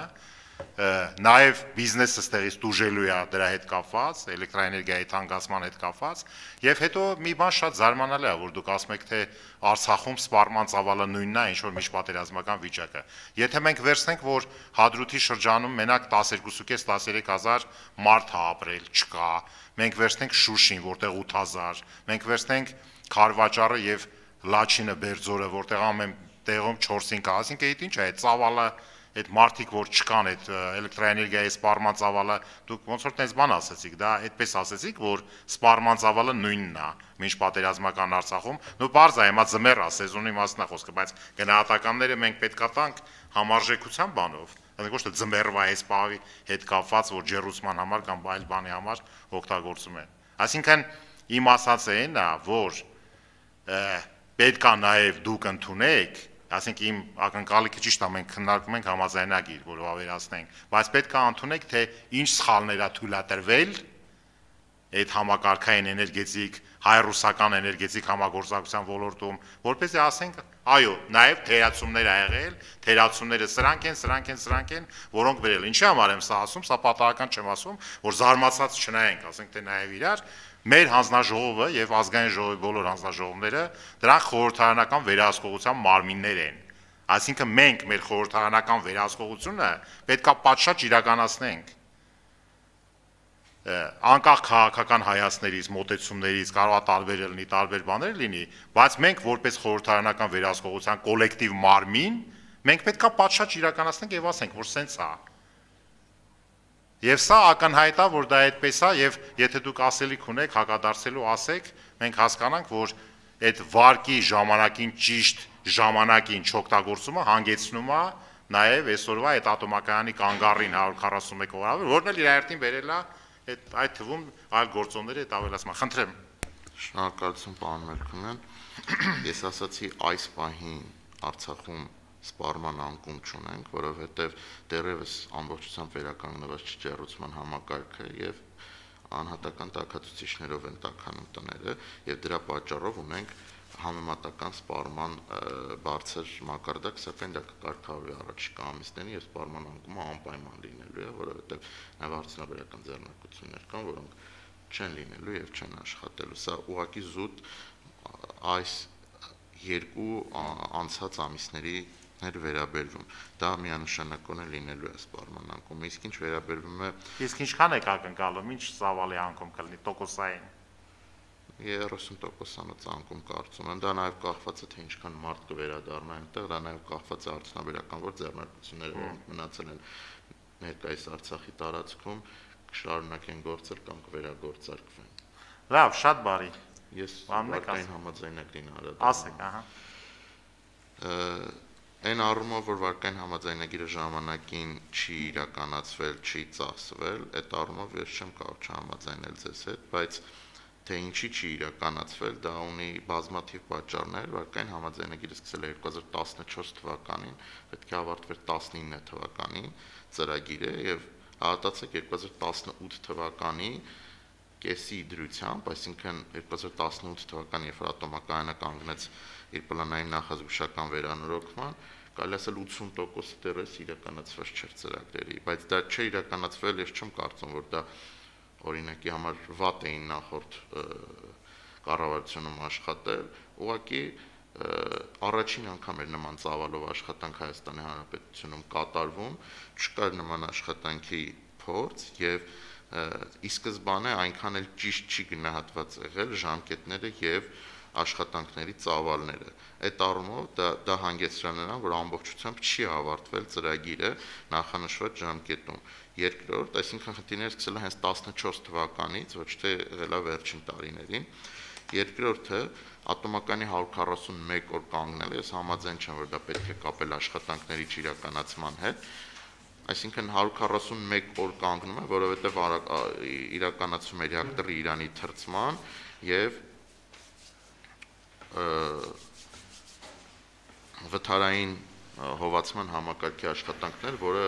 նաև բիզնեսը ստեղից դուժելու է դրա հետ կապված, էլեկտրաէներգիայի թանկացման հետ կապված, եւ հետո մի բան շատ զարմանալի է, որ դուք ասում եք թե Արցախում սպառման ծավալը նույնն է, ինչ որ միջպատերազմական վիճակը։ Եթե մենք վերցնենք, որ Հադրութի շրջանում մենակ 12.5-13000 մարդ է ապրել, չկա, մենք վերցնենք Շուշին, որտեղ 8000, մենք վերցնենք Խարվաճառը եւ Լաչինը, Բերձորը, որտեղ ամեն տեղում 4-5 կա, ասինքն այդ ինչ է, այդ ծավալը այդ մարդիկ որ չկան այդ էլեկտրաէներգիայի սպառման ծավալը դուք ոնց որ տես բան ասեցիք դա այդպես ասեցիք որ սպառման ծավալը նույնն է մինչ պատերազմական Արցախում նո բարձ է հիմա ձմեռ է սեզոնի մասն է խոսքը բայց գնահատականները մենք պետքա տանք համարժեքության բանով ոչ թե ձմեռվա այս բաղի հետ կապված որ ջերուսման համար կամ այլ բանի համար օգտագործում են այսինքն իմ ասածը այն է որ պետքա նաև դուք ընդունեք Ասենք իմ ակնկալիքը ճիշտ է մենք քննարկում ենք համաձայնագիր, որով ավերացնենք, բայց պետք է ընդունենք, թե ինչ սխալներ է թույլատրվել այդ համակարգային էներգետիկ, հայ-ռուսական էներգետիկ համագործակցության ոլորտում, որպեսզի ասենք, այո, նաև թերացումներ ա եղել, թերացումները սրանք են, որոնք բերել։ Ինչի համար եմ սա ասում, սա պատահական չեմ ասում, որ զարմացած չնայենք, ասենք թե նաև իրար Մեր հանձնաժողովը եւ ազգային ժողովի բոլոր հանձնաժողովները դրանք խորհրդարանական վերահսկողության մարմիններ են։ Այսինքն մենք մեր խորհրդարանական վերահսկողությունը պետքա պատշաճ իրականացնենք։ Անկախ քաղաքական հայացքներից, մոտեցումներից կարող է տարբեր լինի, տարբեր բաներ լինի, բայց մենք որպես խորհրդարանական վերահսկողության կոլեկտիվ մարմին, մենք պետքա պատշաճ իրականացնենք եւ ասենք, որ սենց է։ Եվ սա ակնհայտ է, որ դա այդպես է եւ եթե դուք ասելիք ունեք, հակադարձելու ասեք, մենք հասկանանք, որ այդ վարկի ժամանակին ճիշտ ժամանակին չօգտագործումը հանգեցնում է նաեւ այսօրվա այդ ատոմակայանի կանգառին 141 օրավոր, որն էլ իր հայրտին բերել է այդ թվում այլ գործոնների հետ ավելացման։ Խնդրեմ։ Շնորհակալություն, պարոն Մելքոնյան։ Ես ասացի այս պահին Արցախում սպառման անկում չունենք, որովհետև դեռևս ամբողջությամբ վերականգնված չջեռուցման համակարգը եւ անհատական տաքացուցիչներով են տաքանում տները եւ դրա պատճառով ունենք համեմատական սպառման բարձր մակարդակ, սակայն դա կկարգավորվի առաջիկա ամիսներին եւ սպառման անկումը անպայման լինելու է, որովհետեւ նաեւ արդյունաբերական ձեռնարկություններ կան, որոնք չեն լինելու եւ չեն աշխատելու։ Սա ուղղակի զուտ այս երկու անցած ամիսների վերաբերվում։ Դա միանշանակորեն լինելու է սպառման անկումը, իսկ ինչ վերաբերվում է Իսկ ինչքան եք ակնկալում, ինչ ծավալի անկում կլինի տոկոսային։ 30%-անոց անկում կարծում եմ, դա նաև կախված է թե ինչքան մարդ կվերադառնա այնտեղ, դա նաև կախված է արդյունաբերական որ ձեռնարկությունները մնացել են ներկայիս Արցախի տարածքում կշարունակեն գործել կամ կվերագործարկվեն։ Լավ, շատ բարի։ Ես վարկային համաձայնագրին Ասեք, ահա։ Այն առումով, որ վարկային համաձայնագիրը ժամանակին չի իրականացվել, չի ծախսվել, այդ առումով ես չեմ կարող չհամաձայնել ձեզ հետ, բայց թե ինչի չի իրականացվել, դա ունի բազմաթիվ պատճառներ, վարկային համաձայնագիրը սկսել է 2014 թվականին, պետք է ավարտվեր 19 թվականին ծրագիրը եւ հատացեք 2018 թվականի կեսի դրությամբ, այսինքն 2018 թվականին, երբ ատոմակայանը կանգնեց իր պլանային նախազգուշական վերանորոգման, կարելի ասել 80% դեռևս իրականացված չէր ծրագրերի, բայց դա չէ իրականացվել, ես չեմ կարծում, որ դա օրինակի համար վատ էին նախորդ կառավարությունում աշխատել, ուղղակի առաջին անգամ էր նման ծավալով աշխատանք Հայաստանի Հանրապետությունում կատարվում, չկար նման աշխատանքի փորձ եւ ի սկզբանե այնքան էլ ճիշտ չի գնահատված եղել ժամկետները եւ աշխատանքների ծավալները։ Այդ առումով դա հանգեցրել է նրան, որ ամբողջությամբ չի ավարտվել ծրագիրը նախանշված ժամկետում։ Երկրորդ, այսինքն խնդիրները սկսել են հենց 14 թվականից, ոչ թե եղել է վերջին տարիներին։ Երկրորդը ատոմականի 141 օր կանգնել է, ես համաձայն չեմ, որ դա պետք է կապել աշխատանքների չիրականացման հետ։ Այսինքն 141 օր կանգնում է, որովհետև իրականացում է ռեակտորի Իրանի թրծման եւ վթարային հովացման համակարգի աշխատանքներ, որը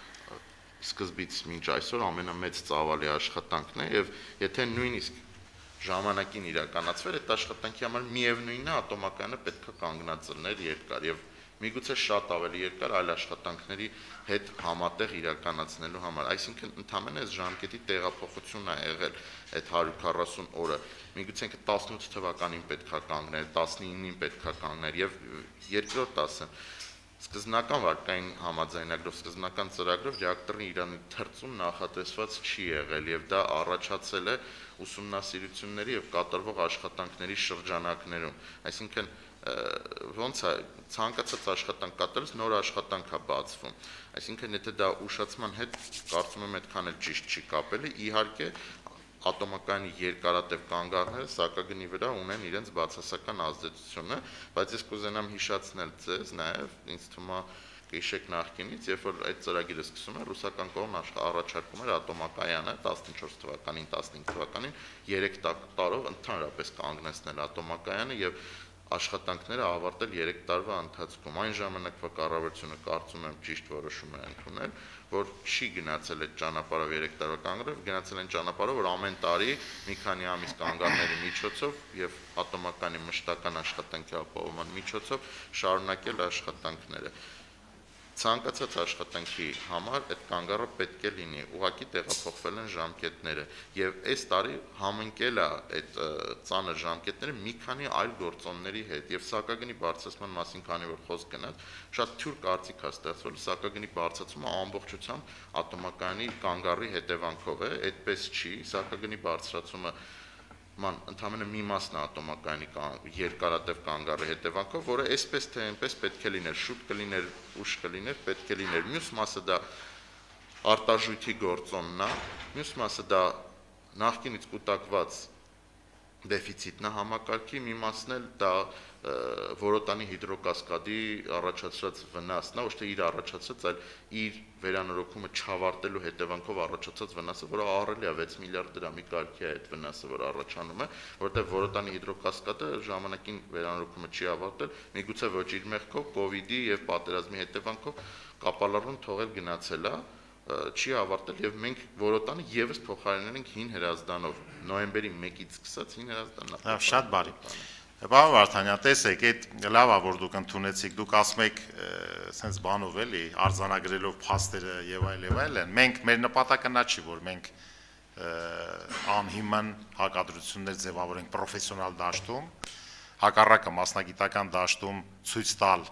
սկզբից մինչ այսօր ամենամեծ ծավալի աշխատանքն է եւ եթե նույնիսկ ժամանակին իրականացվեր, այդ աշխատանքի համար միևնույնն է ատոմակայանը պետք է կանգնածլներ երկար եւ միգուցե շատ ավելի երկար այլ աշխատանքների հետ համատեղ իրականացնելու համար, այսինքն ընդհանրապես այս ժամկետի տեղափոխությունն է եղել այդ 140 օրը, միգուցե 18 թվականին պետք է կանգներ, 19-ին պետք է կանգներ եւ երկրորդ ասեմ, սկզբնական վարկային համաձայնագրով, սկզբնական ծրագրով ռեակտորի Իրանի թրծում նախատեսված չի եղել եւ դա առաջացել է ուսումնասիրությունների եւ կատարվող աշխատանքների շրջանակներում, այսինքն ոնց է ցանկացած աշխատանք կատարելուց նոր աշխատանք է բացվում, այսինքն եթե դա ուշացման հետ կարծում եմ այդքան էլ ճիշտ չի կապելի, իհարկե ատոմակայանի երկարատև կանգառները սակագնի վրա ունեն իրենց բացասական ազդեցությունը, բայց ես կուզենամ հիշեցնել ձեզ նաև ինձ թվում է հիշեք նախկինից, երբ որ այդ ծրագիրը սկսում է, ռուսական կողմն առաջարկում էր ատոմակայանը 14 թվականին, 15 թվականին 3 տարով ընդհանրապես կանգնեցնել ատոմակայանը եւ աշխատանքները ավարտել 3 տարվա ընթացքում։ Այն ժամանակվա կառավարությունը կարծում եմ ճիշտ որոշում է ընդունել, որ չի գնացել այդ ճանապարհով 3 տարվա կանգնելով, գնացել են ճանապարհով, որ ամեն տարի մի քանի ամիս կանգառների միջոցով եւ ատոմականի մշտական աշխատանքի ապահովման միջոցով շարունակել աշխատանքները։ Ցանկացած աշխատանքի համար այդ կանգառը պետք է լինի, ուղղակի տեղափոխվել են ժամկետները եւ այս տարի համընկել է այդ ծանր ժամկետները մի քանի այլ գործոնների հետ եւ սակագնի բարձրացման մասին քանի որ խոսք գնաց, շատ թյուր կարծիք է ստեղծվել, սակագնի բարձրացումը ամբողջությամբ ատոմակայանի կանգառի հետևանքով է, այդպես չի, սակագնի բարձրացումը ընդհանրապես մի մասն է ատոմակայանի երկարատև կանգառի հետևանքով, որը այսպես թե այնպես պետք է լիներ, շուտ կլիներ, ուշ կլիներ, պետք է լիներ։ Մյուս մասը դա արտաժույթի գործոնն է, մյուս մասը դա նախկինից կուտակված դեֆիցիտնա համակարգի մի մասն էլ դա Որոտանի հիդրոկասկադի առաջացած վնասն է, ոչ թե իր առաջացած, այլ իր վերանորոգումը չավարտելու հետևանքով առաջացած վնասը, որը ահռելի է 6 միլիարդ դրամի կարգի է այդ վնասը, որը առաջանում է, որտեղ Որոտանի հիդրոկասկադը ժամանակին վերանորոգումը չի ավարտել, միգուցե ոչ իր մեղքով, կոവിഡ്ի եւ պատերազմի հետևանքով կապալառուն թողել գնացել է, չի ավարտել եւ մենք Որոտանը եւս փոխարինել ենք հին հրազդանով նոյեմբերի 1-ից սկսած հին հրազդանն։ Շատ բարի։ Պարոն Վարդանյան, տեսեք, այդ լավ է, որ դուք ընդունեցիք, դուք ասում եք, sense բանով էլի, արձանագրելով փաստերը եւ այլն, մենք մեր նպատակը նա չի, որ մենք անհիմն հակադրություններ ձևավորենք պրոֆեսիոնալ դաշտում, հակառակը մասնագիտական դաշտում ցույց տալ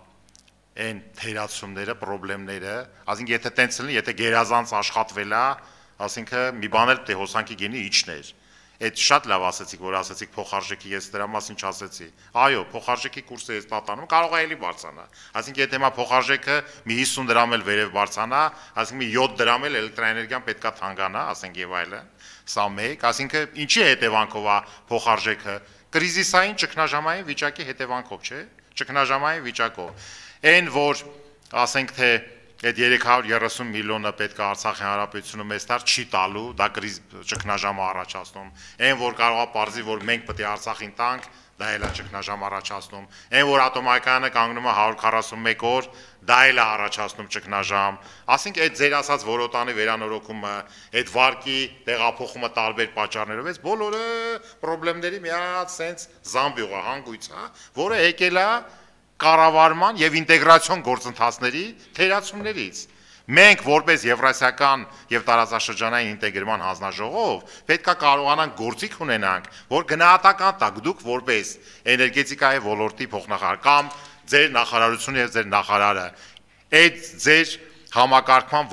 այն թերացումները, խնդիրները, ասենք եթե տենց լինի, եթե գերազանց աշխատվել է, ասինքն մի բան էլ դե հոսանքի գինի իջներ։ Այդ շատ լավ ասացիք, որ ասացիք փոխարժեքի, ես դրա մասին չասեցի։ Այո, փոխարժեքի կուրսը ես պատանում, կարող է էլի բարձրանա։ Այսինքն եթե հիմա փոխարժեքը մի 50 դրամ էլ վերև բարձրանա, այսինքն մի 7 դրամ էլ էլեկտրաէներգիան պետքա թանկանա, ասենք եւ այլն։ Սա մեկ, այսինքն ինչի հետևանքով է փոխարժեքը։ Կրիզիսային ճգնաժամային վիճակի հետևանքով, չէ՞։ Ճգնաժամային վիճակով։ Այն որ ասենք թե այդ 330 միլիոնը պետք է Արցախի հանրապետությունը մեզ տար չի տալու, դա ճգնաժամ առաջացնում։ Այն որ կարող է պարզի, որ մենք պետք է Արցախին տանք, դա էլ է ճգնաժամ առաջացնում։ Այն որ ատոմակայանը կանգնում է 141 օր, դա էլ է առաջացնում ճգնաժամ։ Ասենք այդ ձեր ասած Որոտանի վերանորոգումը, այդ վարկի տեղափոխումը տարբեր պատճառներով, այս բոլորը խնդիրների մի հատ sense զամբյուղ է, հանգույց է, որը եկել է կառավարման եւ ինտեգրացիոն գործընթացների թերացումներից։ Մենք որպես Եվրասիական եւ տարածաշրջանային ինտեգրման հանձնաժողով պետքա կարողանանք գործիք ունենանք, որ գնահատական տակ դուք որպես էներգետիկայի ոլորտի փոխնախարար կամ ձեր նախարարությունը եւ ձեր նախարարը այդ ձեր համակարգման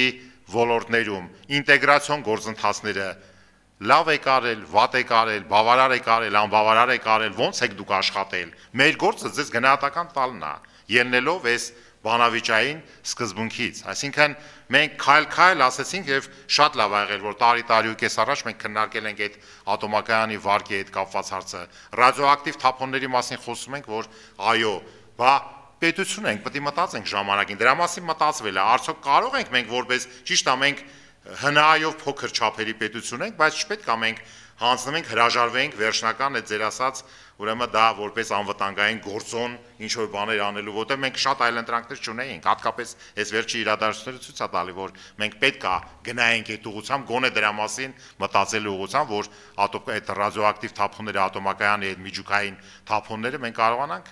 ոլորտներում ինտեգրացիոն գործընթացները լավ է կարել, վատ է կարել, բավարար է կարել, անբավարար է կարել, ոնց եք դուք աշխատել։ Մեր գործը ձեզ գնահատական տալն է, ելնելով այս բանավիճային սկզբունքից։ Այսինքն մենք քայլ-քայլ ասեցինք եւ շատ լավ ա եղել, որ տարի ու կես առաջ մենք քննարկել ենք այդ ատոմակայանի վարկի հետ կապված հարցը։ Ռադիոակտիվ թափոնների մասին խոսում ենք, որ այո, բա պետություն ենք, պետք է մտածենք ժամանակին։ Դրա մասին մտածվել է, արդյոք կարող ենք մենք որպես ճիշտ է մենք հնայով փոքր չափերի պետություն ենք, բայց չպետք է մենք հանձնվենք, հրաժարվենք վերջնական այդ ձեր ասած, ուրեմն դա որպես անվտանգային գործոն ինչ որ բաներ անելու, որտեղ մենք շատ այլընտրանքներ չունեինք, հատկապես այս վերջի իրադարձությունները ցույց է տալի, որ մենք պետք է գնայինք այդ ուղղությամբ, գոնե դրա մասին մտածելու ուղղությամբ, որ այդ ռադիոակտիվ թափոնները, ատոմակայանի այդ միջուկային թափոնները մենք կարողանանք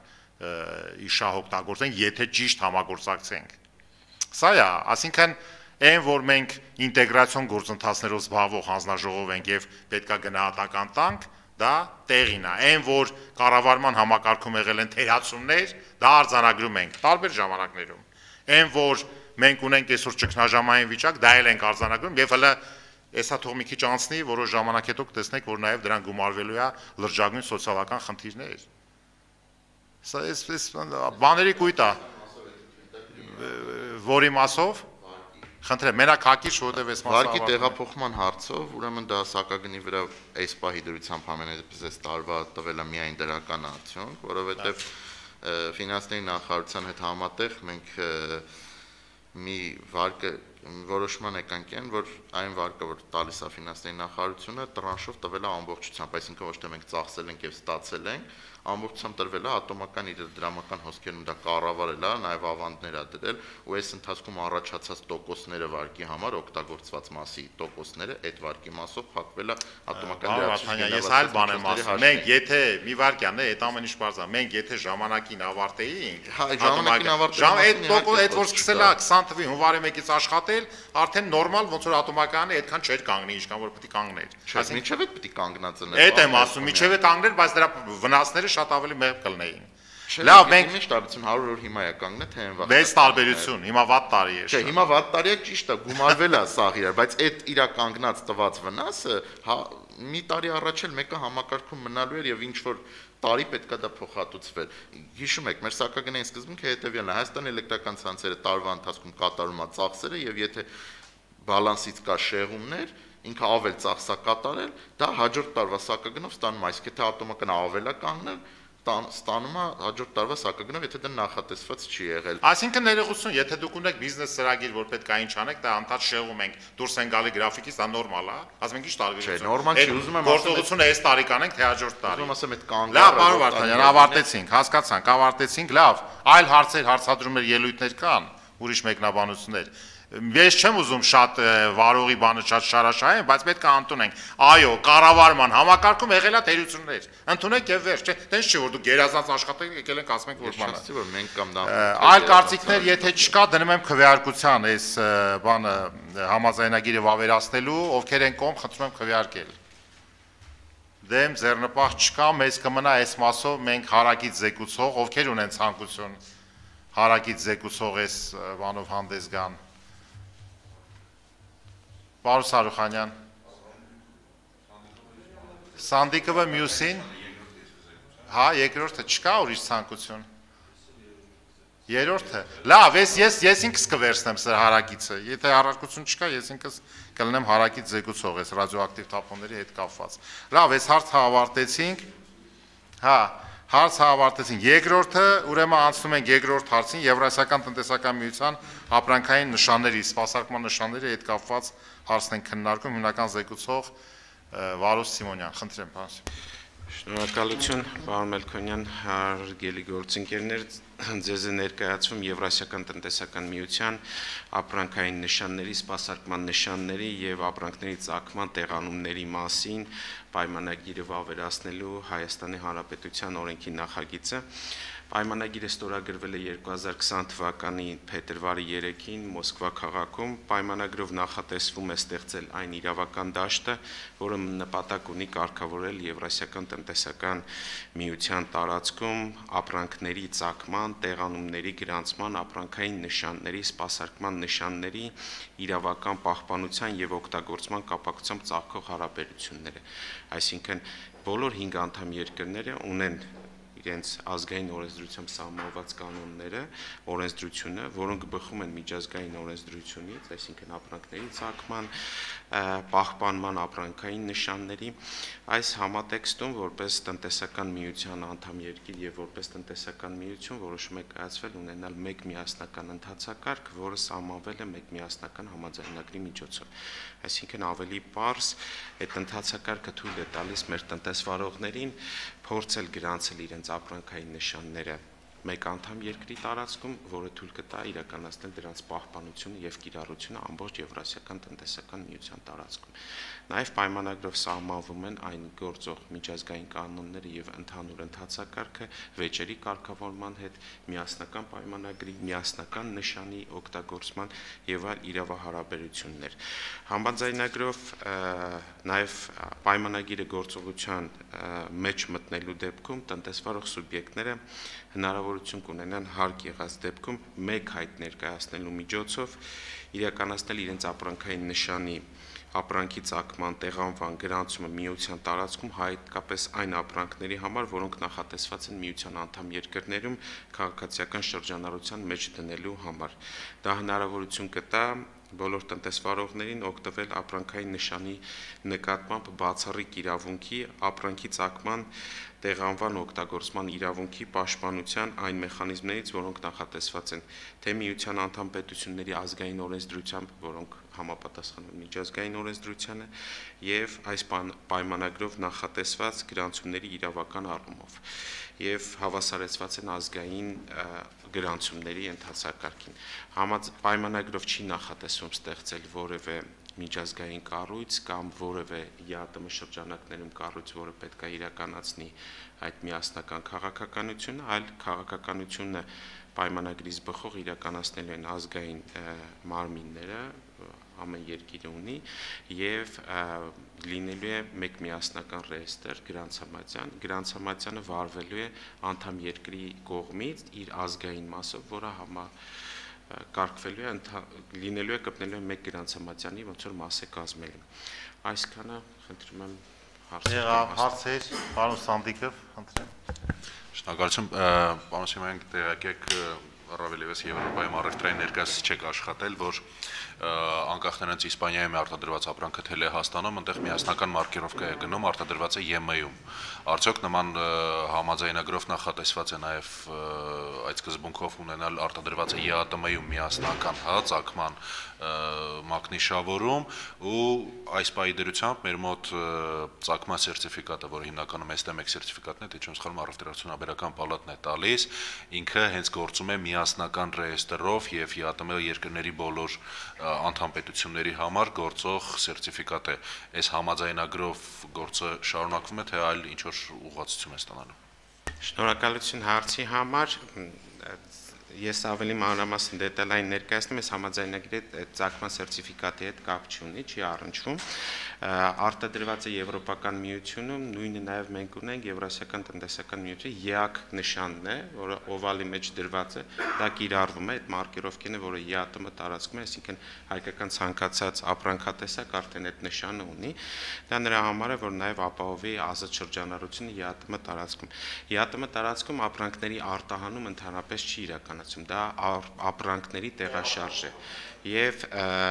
իշահ օգտագործենք, եթե ճիշտ համագործակցենք։ Սա է, այսինքն այն որ մենք ինտեգրացիոն գործընթացներով զբաղվող հանձնաժողով ենք եւ պետքա գնահատական տանք, դա տեղին է։ Այն որ կառավարման համակարգում եղել են թերացումներ, դա արձանագրում ենք տարբեր ժամանակներում։ Այն որ մենք ունենք այսօր ճգնաժամային վիճակ, դա էլ ենք արձանագրում եւ հələ Էսա թող մի քիչ անցնի, որոշ ժամանակ հետո կտեսնեք, որ նաեւ դրան գումարվելու է լրջագույն սոցիալական խնդիրներ։ Սա էս բաների կույտ է, որի մասով Խնդրեմ, մենակ հակիր շոդև էս մասը վարկի տեղափոխման հարցով, ուրեմն դա սակագնի վրա այս պահի դրությամբ ամենայնպես այս տարվա տվել է միայն դրական արդյունք, որովհետև ֆինանսների նախարարության հետ համատեղ մենք մի վարկը որոշման եկանք են, որ այն վարկը, որ տալիս է ֆինանսների նախարարությունը, տրանշով տվել է ամբողջությամբ, այսինքն ոչ թե մենք ծախսել ենք եւ ստացել ենք, ամբողջությամբ տրվել է ատոմական իր դրամական հոսքերում դա կառավարել է, նաև ավանդներ է դրել, ու այս ընթացքում առաջացած տոկոսները վարկի համար օգտագործված մասի տոկոսները այդ վարկի մասով փակվել է ատոմական դրամական։ Ես այլ բան եմ ասում։ Մենք եթե մի վարկյան է, այդ ամեն ինչ բարձա, մենք եթե ժամանակին ավարտեինք, այդ որ սկսել է 20 թվականի հունվարի 1-ից աշխատել, արդեն նորմալ ոնց որ ատոմակայանը այդքան չէր կանգնի, ինչքան որ պետք է կանգներ։ Այսինքն միջև է պետք է կանգնած լինել։ Այդ եմ ասում, միջև է կանգնել, բայց դրա վնասները շատ ավելի մեծ կլինեին։ Լավ, մենք ինչ տարբերություն 100 օր հիմա է կանգնել, թե այն վաղ։ Մեծ տարբերություն, հիմա վատ տարի է։ Չէ, հիմա վատ տարի է, ճիշտ է, գումարվել է սաղ իրար, բայց այդ իրա կանգնած տված վնասը, մի տարի առաջ էլ մեկը համակարգում մնալու էր եւ ինչ որ տարի պետքա դա փոխհատուցվեր։ Հիշում եք, մեր սակագնային սկզբունքը հետեւյալն է, Հայաստանի էլեկտրական ցանցերը տարվա ընթացքում կատարում է ծախսերը եւ եթե բալանսից կա շեղումներ, ինքը ավել ծախսա կատարել, դա հաջորդ տարվա սակագնով ստանում է, իսկ եթե ատոմականը ավել է կանգնել, ստանում է հաջորդ տարվա սակագնով, եթե դա նախատեսված չի եղել։ Այսինքն ներողություն, եթե դուք ունեք բիզնես ծրագիր, որ պետք է ինչ անեք, դա անդադ շեղում ենք, դուրս են գալի գրաֆիկից, դա նորմալ է։ Ասում ենք ինչ տարբերություն։ Չէ, նորմալ չի, ուզում եմ ասել, գործողությունը այս տարի կանենք, թե հաջորդ տարի։ Ուզում ասեմ, այդ կանգառը։ Լավ, պարոն Վարդանյան, ավարտեցինք, հասկացանք, ավարտեցինք, լավ։ Այլ հարցեր, հարցադրումներ, ելույթներ կան, ուրիշ մեկնաբանություններ։ Ես չեմ ուզում շատ վարողի բանը շատ շարաշահեմ, բայց պետք է ընդունենք։ Այո, կառավարման համակարգում եղել է թերություններ։ Ընդունենք եւ վերջ, չէ՞։ Տենց չի որ դուք գերազանց աշխատեք, եկել ենք ասում ենք որ բանը։ Չասի որ մենք կամ դա։ Այլ կարծիքներ, եթե չկա, դնում եմ քվեարկության այս բանը համաձայնագիրը վավերացնելու, ովքեր են կողմ, խնդրում եմ քվեարկել։ Դեմ ձեռնպահ չկա, մեզ կմնա այս մասով մենք հարակից զեկուցող, ովքեր ունեն ցանկություն հարակից զեկուցող այս բանով հանդես գան։ Պարոն Սարուխանյան, Սանդիկովը մյուսին, հա, երկրորդը չկա ուրիշ ցանկություն, երրորդը, լավ, ես ինքս կվերցնեմ սր հարակիցը, եթե առարկություն չկա, ես ինքս կլնեմ հարակից զեկուցող ես ռադիոակտիվ թափոնների հետ կապված, լավ, ես հարցը ավարտեցինք, հա, հարցը ավարտեցինք, երկրորդը, ուրեմն անցնում ենք երկրորդ հարցին, Եվրասիական տնտեսական միության ապրանքային նշանների, սպասարկման նշանների հետ կապված հարցն ենք քննարկում, հիմնական զեկուցող Վարուս Սիմոնյան, խնդրեմ, պարոն Սիմոնյան։ Շնորհակալություն, պարոն Մելքոնյան, հարգելի գործընկերներ, ձեզ է ներկայացվում Եվրասիական տնտեսական միության ապրանքային նշանների, սպասարկման նշանների եւ ապրանքների ծագման տեղանումների մասին պայմանագիրը վավերացնելու Հայաստանի Հանրապետության օրենքի նախագիծը։ Պայմանագիրը ստորագրվել է 2020 թվականի փետրվարի 3-ին Մոսկվա քաղաքում։ Պայմանագրով նախատեսվում է ստեղծել այն իրավական դաշտը, որը նպատակ ունի կարգավորել Եվրասիական տնտեսական միության տարածքում ապրանքների ծագման, տեղանումների գրանցման, ապրանքային նշանների, սպասարկման նշանների իրավական պահպանության եւ օգտագործման կապակցությամբ ծաղկող հարաբերությունները։ Այսինքն բոլոր 5 անդամ երկրները ունեն իրենց ազգային օրենսդրությամբ սահմանված կանոնները, օրենսդրությունը, որոնք բխում են միջազգային օրենսդրությունից, այսինքն ապրանքների ծագման, պահպանման, ապրանքային նշանների, այս համատեքստում որպես տնտեսական միության անդամ երկիր եւ որպես տնտեսական միություն որոշում է կայացվել ունենալ մեկ միասնական ընթացակարգ, որը սահմանվել է մեկ միասնական համաձայնագրի միջոցով։ Այսինքն ավելի պարզ այդ ընթացակարգը թույլ է տալիս մեր տնտեսվարողներին փորձել գրանցել իրենց ապրանքային նշանները մեկ անդամ երկրի տարածքում, որը թույլ կտա իրականացնել դրանց պահպանությունը եւ կիրառությունը ամբողջ Եվրասիական տնտեսական միության տարածքում։ Նաեւ պայմանագրով սահմանվում են այն գործող միջազգային կանոնները եւ ընդհանուր ընթացակարգը վեճերի կարգավորման հետ, միասնական պայմանագրի, միասնական նշանի օգտագործման եւ այլ իրավահարաբերություններ։ Համաձայնագրով նաեւ պայմանագիրը գործողության մեջ մտնելու դեպքում տնտեսվարող սուբյեկտները հնարավորություն կունենան հարկ եղած դեպքում մեկ հայտ ներկայացնելու միջոցով իրականացնել իրենց ապրանքային նշանի ապրանքի ծագման, տեղանման, գրանցումը միության տարածքում հատկապես այն ապրանքների համար, որոնք նախատեսված են միության անդամ երկրներում քաղաքացիական շրջանառության մեջ դնելու համար։ Դա հնարավորություն կտա բոլոր տնտեսվարողներին օգտվել ապրանքային նշանի նկատմամբ բացառիկ իրավունքի, ապրանքի ծագման, տեղանման օգտագործման իրավունքի պաշտպանության այն մեխանիզմներից, որոնք նախատեսված են թե միության անդամ պետությունների ազգային օրենսդրությամբ, որոնք համապատասխանում միջազգային օրենսդրությանը, եւ այս պայմանագրով նախատեսված գրանցումների իրավական առումով եւ հավասարեցված են ազգային գրանցումների ընթացակարգին։ Պայմանագրով չի նախատեսվում ստեղծել որևէ միջազգային կառույց կամ որևէ ԵԱՏՄ շրջանակներում կառույց, որը պետք է իրականացնի այդ միասնական քաղաքականությունը, այլ քաղաքականությունը պայմանագրից բխող իրականացնելու են ազգային մարմինները, ամեն երկիր ունի եւ լինելու է մեկ միասնական ռեեստրը գրանցամատյանը վարվելու է անդամ երկրի կողմից իր ազգային մասով, որը կարգվելու է լինելու է կպնելու է մեկ գրանցամատյանի ոնց որ մաս է կազմելու։ Այսքանը խնդրում եմ հարցեր, պարոն Սանդիկով, խնդրեմ։ Շնորհակալություն, պարոն Սիմոնյան, տեղյակ եք առավելևս Եվրոպայում առևտրային ներկայացուցիչ եք աշխատել, որ անկախ նրանից Իսպանիայում է արտադրված ապրանքը թե Լեհաստանում, այնտեղ միասնական մարկիրովկա է գնում, արտադրված է ԵՄ-ում։ Արդյոք նման համաձայնագրով նախատեսված է նաև այդ սկզբունքով ունենալ արտադրված է ԵԱՏՄ-ում միասնական ծագման մակնիշավորում ու այս պահի դրությամբ մեր մոտ ծագման սերտիֆիկատը, որը հիմնականում ST1 սերտիֆիկատն է, թե չեմ սխալվում, առևտրականաբերական պալատն է տալիս, ինքը հենց գործում է միասնական ռեեստրով եւ ԵԱՏՄ երկրների բոլոր անդամ պետությունների համար գործող սերտիֆիկատ է։ Այս համաձայնագրով գործը շարունակվում է, թե այլ ինչ որ ուղղվածություն է ստանալու։ Շնորհակալություն հարցի համար։ Ես ավելի մանրամասն դետալային ներկայացնում եմ, համաձայնագրի ծագման սերտիֆիկատի հետ կապ չունի, չի առնչվում։ Արտադրված է Եվրոպական միությունում, նույնը նաև մենք ունենք Եվրասիական տնտեսական միությունը, ԵԱԿ նշանն է, որը օվալի մեջ դրված է, դա կիրառվում է, այդ մարկիրովկին է, որը ԵԱՏՄ տարածքում է, այսինքն հայկական ցանկացած ապրանքատեսակ արդեն այդ նշանը ունի։ Դա նրա համար է, որ նաև ապահովի ազատ շրջանառությունը ԵԱՏՄ տարածքում։ ԵԱՏՄ տարածքում ապրանքների արտահանում ընդհանրապես չի իրականացում, դա ապրանքների տեղաշարժ է։ Եվ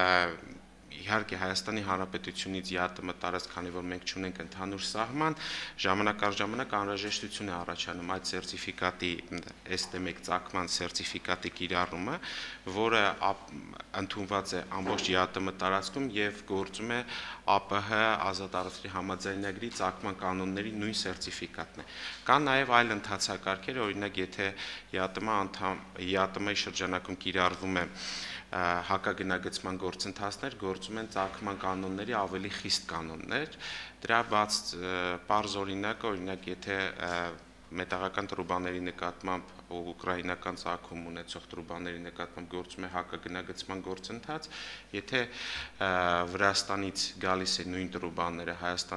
իհարկե Հայաստանի Հանրապետությունից ԵԱՏՄ տարածք, քանի որ մենք չունենք ընդհանուր սահման, ժամանակ առ ժամանակ անհրաժեշտություն է առաջանում այդ սերտիֆիկատի ST1 ծագման սերտիֆիկատի կիրառումը, որը ընդունված է ամբողջ ԵԱՏՄ տարածքում եւ գործում է ԱՊՀ ազատ առևտրի համաձայնագրի ծագման կանոնների նույն սերտիֆիկատն է։ Կան նաեւ այլ ընթացակարգեր, օրինակ եթե ԵԱՏՄ-ի շրջանակում կիրառվում է հակագնագծման գործընթացներ, գործում են ծագման կանոնների ավելի խիստ կանոններ, դրա բաց պարզ օրինակ եթե մետաղական տրուբաների նկատմամբ ուկրաինական ծագում ունեցող տրուբաների նկատմամբ գործում է հակագնագծման գործընթաց, եթե Վրաստանից գալիս է նույն տրուբաները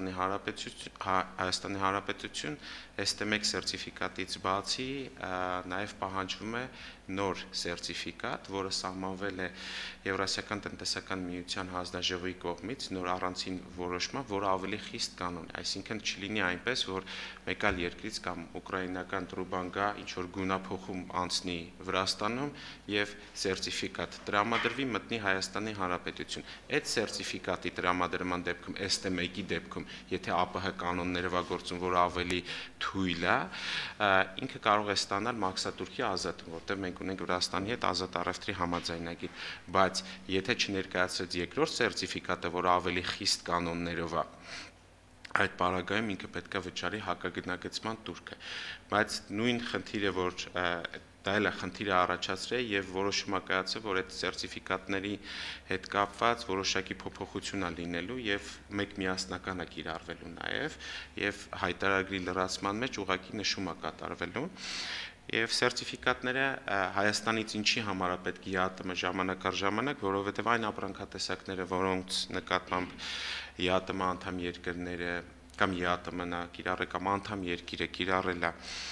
Հայաստանի Հանրապետություն, ST1 սերտիֆիկատից բացի նաև պահանջվում է նոր սերտիֆիկատ, որը սահմանվել է Եվրասիական տնտեսական միության հանձնաժողովի կողմից, նոր առանցին որոշմամբ, որը ավելի խիստ կանոն է, այսինքն չլինի այնպես, որ մեկ այլ երկրից կամ ուկրաինական տրուբան գա, ինչ որ գունափոխում անցնի Վրաստանում եւ սերտիֆիկատ տրամադրվի, մտնի Հայաստանի Հանրապետություն։ Այդ սերտիֆիկատի տրամադրման դեպքում, ST1-ի դեպքում, եթե ԱՊՀ կանոններով է գործում, որը ավելի թույլ է, ինքը կարող է ստանալ մաքսատուրքի ազատում, որտեղ մենք ունենք Վրաստանի հետ ազատ առևտրի համաձայնագիր, բայց եթե չներկայացրած երկրորդ սերտիֆիկատը, որը ավելի խիստ կանոններով է, այդ պարագայում ինքը պետք է վճարի հակագնագծման տուրքը, բայց նույն խնդիրը, որ դա էլ է խնդիրը առաջացրել եւ որոշումը կայացել, որ այդ սերտիֆիկատների հետ կապված որոշակի փոփոխություն է լինելու եւ մեկ միասնական է կիրառվելու նաեւ եւ հայտարարագրի լրացման մեջ ուղղակի նշում է կատարվելու եւ սերտիֆիկատները Հայաստանից ինչի համար է պետք ԵԱՏՄ ժամանակ առ ժամանակ, որովհետեւ այն ապրանքատեսակները, որոնց նկատմամբ ԵԱՏՄ անդամ երկրները կամ ԵԱՏՄ-ն կիրառել կամ անդամ երկիրը կիրառել է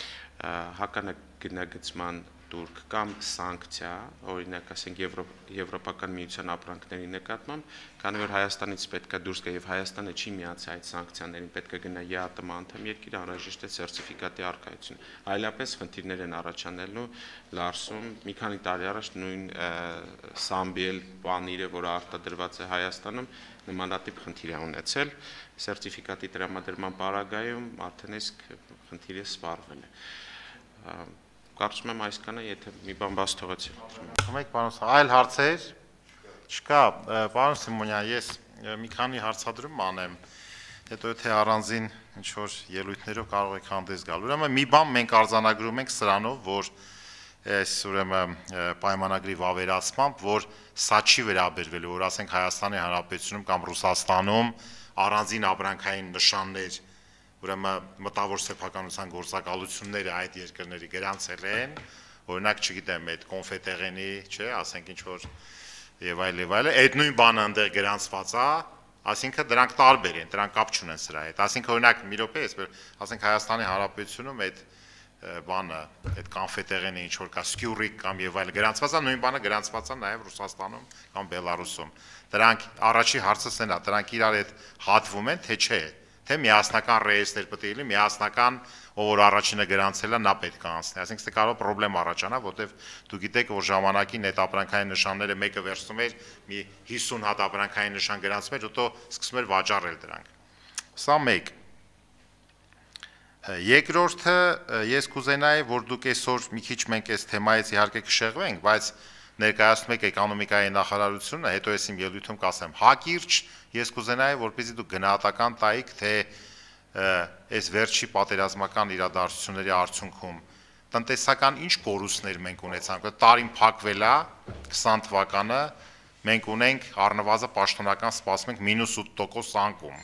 հակագնագծման տուրք կամ սանկցիա, օրինակ ասենք Եվրոպական միության ապրանքների նկատմամբ, քանի որ Հայաստանից պետք է դուրս գա եւ Հայաստանը չի միացել այդ սանկցիաներին, պետք է գնա ԵԱՏՄ անդամ երկիր, անհրաժեշտ է սերտիֆիկատի առկայություն։ Այլապես խնդիրներ են առաջանալու Լարսում, մի քանի տարի առաջ նույն Սամբիել պանիրը, որը արտադրված է Հայաստանում, նմանատիպ խնդիր է ունեցել, սերտիֆիկատի տրամադրման պարագայում արդեն այս խնդիրը սպառվել է։ Կարծում եմ այսքանը, եթե մի բան բաց թողեցի։ Մեկ պարոն, այլ հարցեր չկա, պարոն Սիմոնյան, ես մի քանի հարցադրում անեմ, հետո եթե առանձին ինչ որ ելույթներով կարող եք հանդես գալ։ Ուրեմն մի բան մենք արձանագրում ենք սրանով, որ այս ուրեմն պայմանագրի վավերացմամբ, որ սա չի վերաբերվելու, որ ասենք Հայաստանի Հանրապետությունում կամ Ռուսաստանում առանձին ապրանքային նշաններ, ուրեմն մտավոր սեփականության գործակալությունները այդ երկրների գրանցել են, օրինակ, չգիտեմ, այդ կոնֆետեղենի, չէ, ասենք ինչ որ եւ այլ, այդ նույն բանը այնտեղ գրանցված է, այսինքն դրանք տարբեր են, դրանք կապ չունեն սրա հետ։ Այսինքն օրինակ մի րոպե, ասենք Հայաստանի Հանրապետությունում այդ բանը, այդ կոնֆետեղենի ինչ որ կա, սկյուրիկ կամ եւ այլ գրանցված է, նույն բանը գրանցված է նաեւ Ռուսաստանում կամ Բելարուսում։ Դրանք առաջի հարցս այն է, դրանք իրար հետ հատվում են, թե չէ, թե թե միասնական ռեեսներ պետք է լինի, միասնական ով որ առաջինը գրանցել է, նա պետք է անցնի։ Այսինքն դա կարող պրոբլեմ առաջանա, որտեվ դու գիտեք, որ ժամանակին այդ ապրանքային նշանները մեկը վերցնում էր, մի 50 հատ ապրանքային նշան գրանցում էր, հետո սկսում էր վաճառել դրանք։ Սա մեկ։ Երկրորդը, ես կուզենայի, որ դուք այսօր մի քիչ մենք այս թեմայից իհարկե կշեղվենք, բայց ներկայացնում եք էկոնոմիկայի նախարարությունը, հետո ես իմ ելույթում կասեմ, հակիրճ ես կուզենայի, որպեսզի դուք գնահատական տայիք, թե այս վերջի պատերազմական իրադարձությունների արդյունքում տնտեսական ինչ կորուստներ մենք ունեցանք, տարին փակվել է 20 թվականը, մենք ունենք առնվազն պաշտոնական սպասում ենք -8% անկում։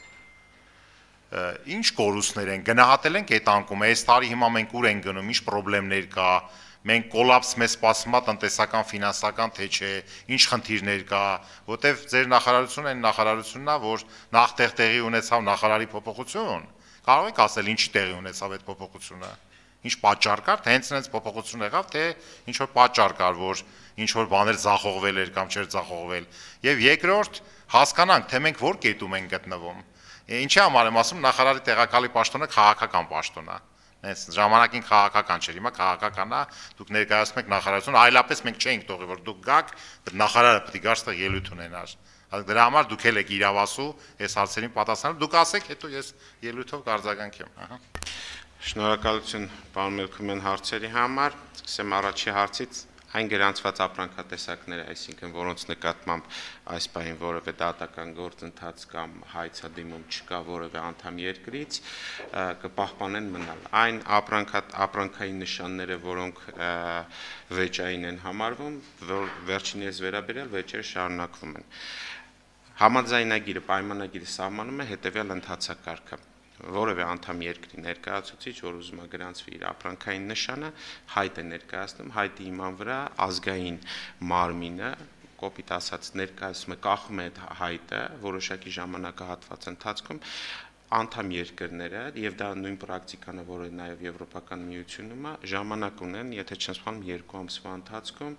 Ինչ կորուստներ են, գնահատել ենք այդ անկումը, այս տարի հիմա մենք ուր ենք գնում, ինչ խնդիրներ կա, մենք կոլապս մեզ սպասում է տնտեսական, ֆինանսական թե չէ, ինչ խնդիրներ կա, որտեվ ձեր նախարարությունը այն նախարարությունն է, որ նախտեղ տեղի ունեցավ նախարարի փոփոխություն, կարող եք ասել ինչի տեղի ունեցավ այդ փոփոխությունը, ինչ պատճառ կար, թե հենց այնպես փոփոխություն եղավ, թե ինչ որ պատճառ կար, որ ինչ որ բաներ ձախողվել էր կամ չէր ձախողվել, եւ երկրորդ հասկանանք, թե մենք որ կետում ենք գտնվում։ Ինչի համար եմ ասում, նախարարի տեղակալի պաշտոնը քաղաքական պաշտոն է։ Այս ժամանակին քաղաքական չէր, հիմա քաղաքական է, դուք ներկայացնում եք նախարարությունը, այլապես մենք չենք թողի, որ դուք գաք, նախարարը պետք է գա այստեղ ելույթ ունենար։ Դրա համար դուք էլ եք իրավասու այս հարցերին պատասխանել, դուք ասեք, հետո ես ելույթով կարձագանքեմ, ահա։ Շնորհակալություն պարոն Մելքումյան հարցերի համար։ Սկսեմ առաջի հարցից։ Այն գրանցված ապրանքատեսակները, այսինքն որոնց նկատմամբ այս պահին որևէ դատական գործընթաց կամ հայցադիմում չկա որևէ անդամ երկրից, կպահպանեն մնալ։ Այն ապրանքային նշանները, որոնք վեճային են համարվում, որ վերջիններս վերաբերյալ վեճերը շարունակվում են։ Համաձայնագիրը, պայմանագիրը սահմանում է հետևյալ ընթացակարգը։ Որևէ անդամ երկրի ներկայացուցիչ, որ ուզում է գրանցվի իր ապրանքային նշանը, հայտ է ներկայացնում, հայտի հիման վրա ազգային մարմինը, կոպիտ ասած ներկայացում է, կախում է այդ հայտը որոշակի ժամանակահատված ընթացքում անդամ երկրները, եւ դա նույն պրակտիկան է, որը նաեւ Եվրոպական միությունում է, ժամանակ ունեն, եթե չեմ սխալվում, 2 ամսվա ընթացքում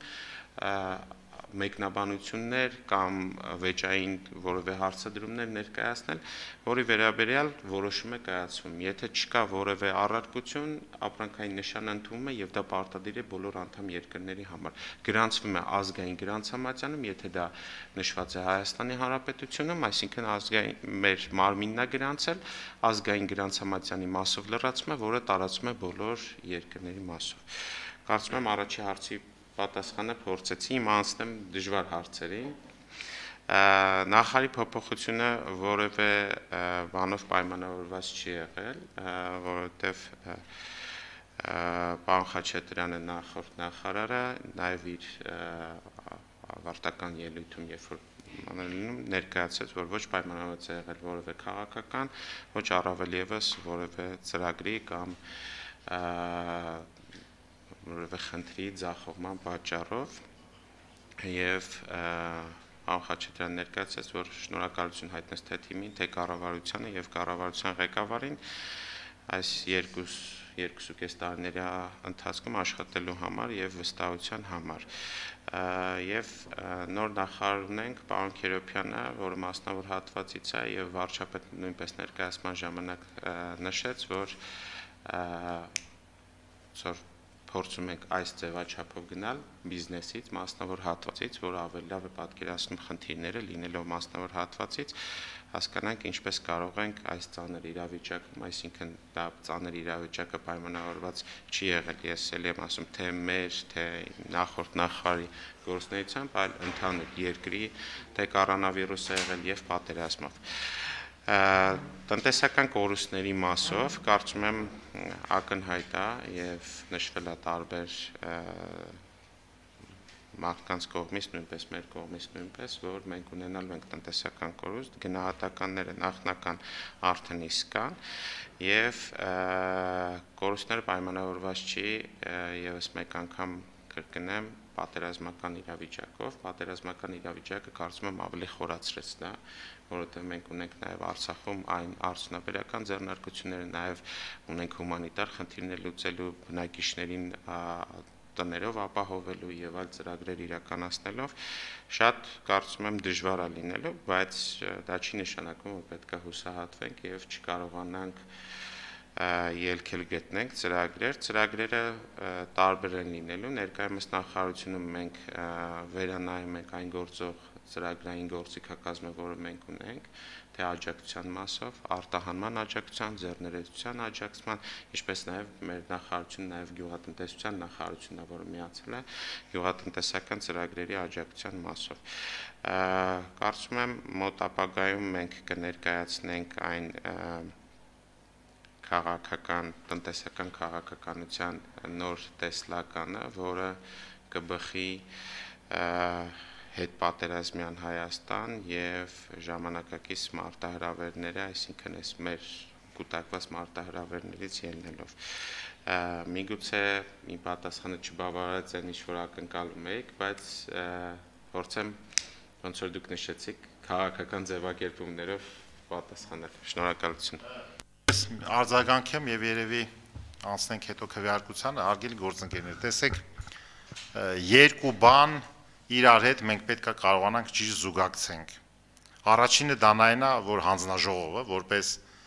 մեկնաբանություններ կամ վեճային որևէ հարցադրումներ ներկայացնել, որի վերաբերյալ որոշում է կայացվում։ Եթե չկա որևէ առարկություն, ապրանքային նշանը ընդունվում է եւ դա պարտադիր է բոլոր անդամ երկրների համար։ Գրանցվում է ազգային գրանցամատյանում, եթե դա նշված է Հայաստանի Հանրապետությունում, այսինքն ազգային մեր մարմինն է գրանցել, ազգային գրանցամատյանի մասով լրացում է, որը տարածվում է բոլոր երկրների մասով։ Կարծում եմ առաջի հարցի պատասխանը փորձեցի, հիմա անցնեմ դժվար հարցերի։ Նախարարի փոփոխությունը որևէ բանով պայմանավորված չի եղել, որովհետև պարոն Խաչատրյանը նախորդ նախարարը նաև իր ավարտական ելույթում, երբ որ ներկայացրեց, որ ոչ պայմանավորված է եղել որևէ քաղաքական, ոչ առավել եւս որևէ ծրագրի կամ որևէ խնդրի ձախողման պատճառով եւ պարոն Խաչատրյանը ներկայացրեց, որ շնորհակալություն հայտնեց թե թիմին, թե կառավարությանը եւ կառավարության ղեկավարին այս 2.5 տարիների ընթացքում աշխատելու համար եւ վստահության համար։ Եվ նոր նախարար ունենք պարոն Քերոբյանը, որը մասնավոր հատվածից է եւ վարչապետ նույնպես ներկայացման ժամանակ նշեց, որ փորձում ենք այս ձևաչափով գնալ բիզնեսից, մասնավոր հատվածից, որը ավելի լավ է պատկերացնում խնդիրները, լինելով մասնավոր հատվածից, հասկանանք ինչպես կարող ենք այս ծանր իրավիճակում, այսինքն դա ծանր իրավիճակը պայմանավորված չի եղել, ես էլ եմ ասում, թե մեր, թե նախորդ նախարարի գործունեությամբ, այլ ընդհանուր երկրի, թե կորոնավիրուսը եղել եւ պատերազմով։ Տնտեսական կորուստների մասով կարծում եմ ակնհայտ է եւ նշվել է տարբեր մարդկանց կողմից, նույնպես մեր կողմից նույնպես, որ մենք ունենալու ենք տնտեսական կորուստ, գնահատականները նախնական արդեն իսկ կան եւ կորուստները պայմանավորված չի եւս մեկ անգամ կրկնեմ պատերազմական իրավիճակով, պատերազմական իրավիճակը կարծում եմ ավելի խորացրեց դա, որովհետև մենք ունենք նաև Արցախում այն արդյունաբերական ձեռնարկությունները, նաև ունենք հումանիտար խնդիրներ լուծելու բնակիչներին տներով ապահովելու եւ այլ ծրագրեր իրականացնելով շատ կարծում եմ դժվար է լինելու, բայց դա չի նշանակում, որ պետք է հուսահատվենք եւ չկարողանանք ելքել գտնենք ծրագրերը տարբեր են լինելու, ներկայումս նախարարությունում մենք վերանայում ենք այն գործող ծրագրային գործիքակազմը, որը մենք ունենք, թե աջակցության մասով, արտահանման աջակցության, ձեռներեցության աջակցման, ինչպես նաև մեր նախարարությունը նաև գյուղատնտեսության նախարարությունն է, որը միացել է գյուղատնտեսական ծրագրերի աջակցության մասով։ Կարծում եմ մոտ ապագայում մենք կներկայացնենք այն տնտեսական քաղաքականության նոր տեսլականը, որը կբխի հետպատերազմյան Հայաստան եւ ժամանակակից մարտահրավերները, այսինքն այս մեր կուտակված մարտահրավերներից ելնելով։ Միգուցե իմ պատասխանը չբավարարեց այն, ինչ որ ակնկալում էիք, բայց փորձեմ, ոնց որ դուք նշեցիք, քաղաքական ձևակերպումներով պատասխանել։ Շնորհակալություն։ Արձագանքեմ եւ երևի անցնենք հետո քվեարկությանը, արգելի գործընկերներ, տեսեք, երկու բան իրար հետ մենք պետք է կարողանանք ճիշտ զուգակցենք։ Առաջինը դա նայնա, որ հանձնաժողովը, որպես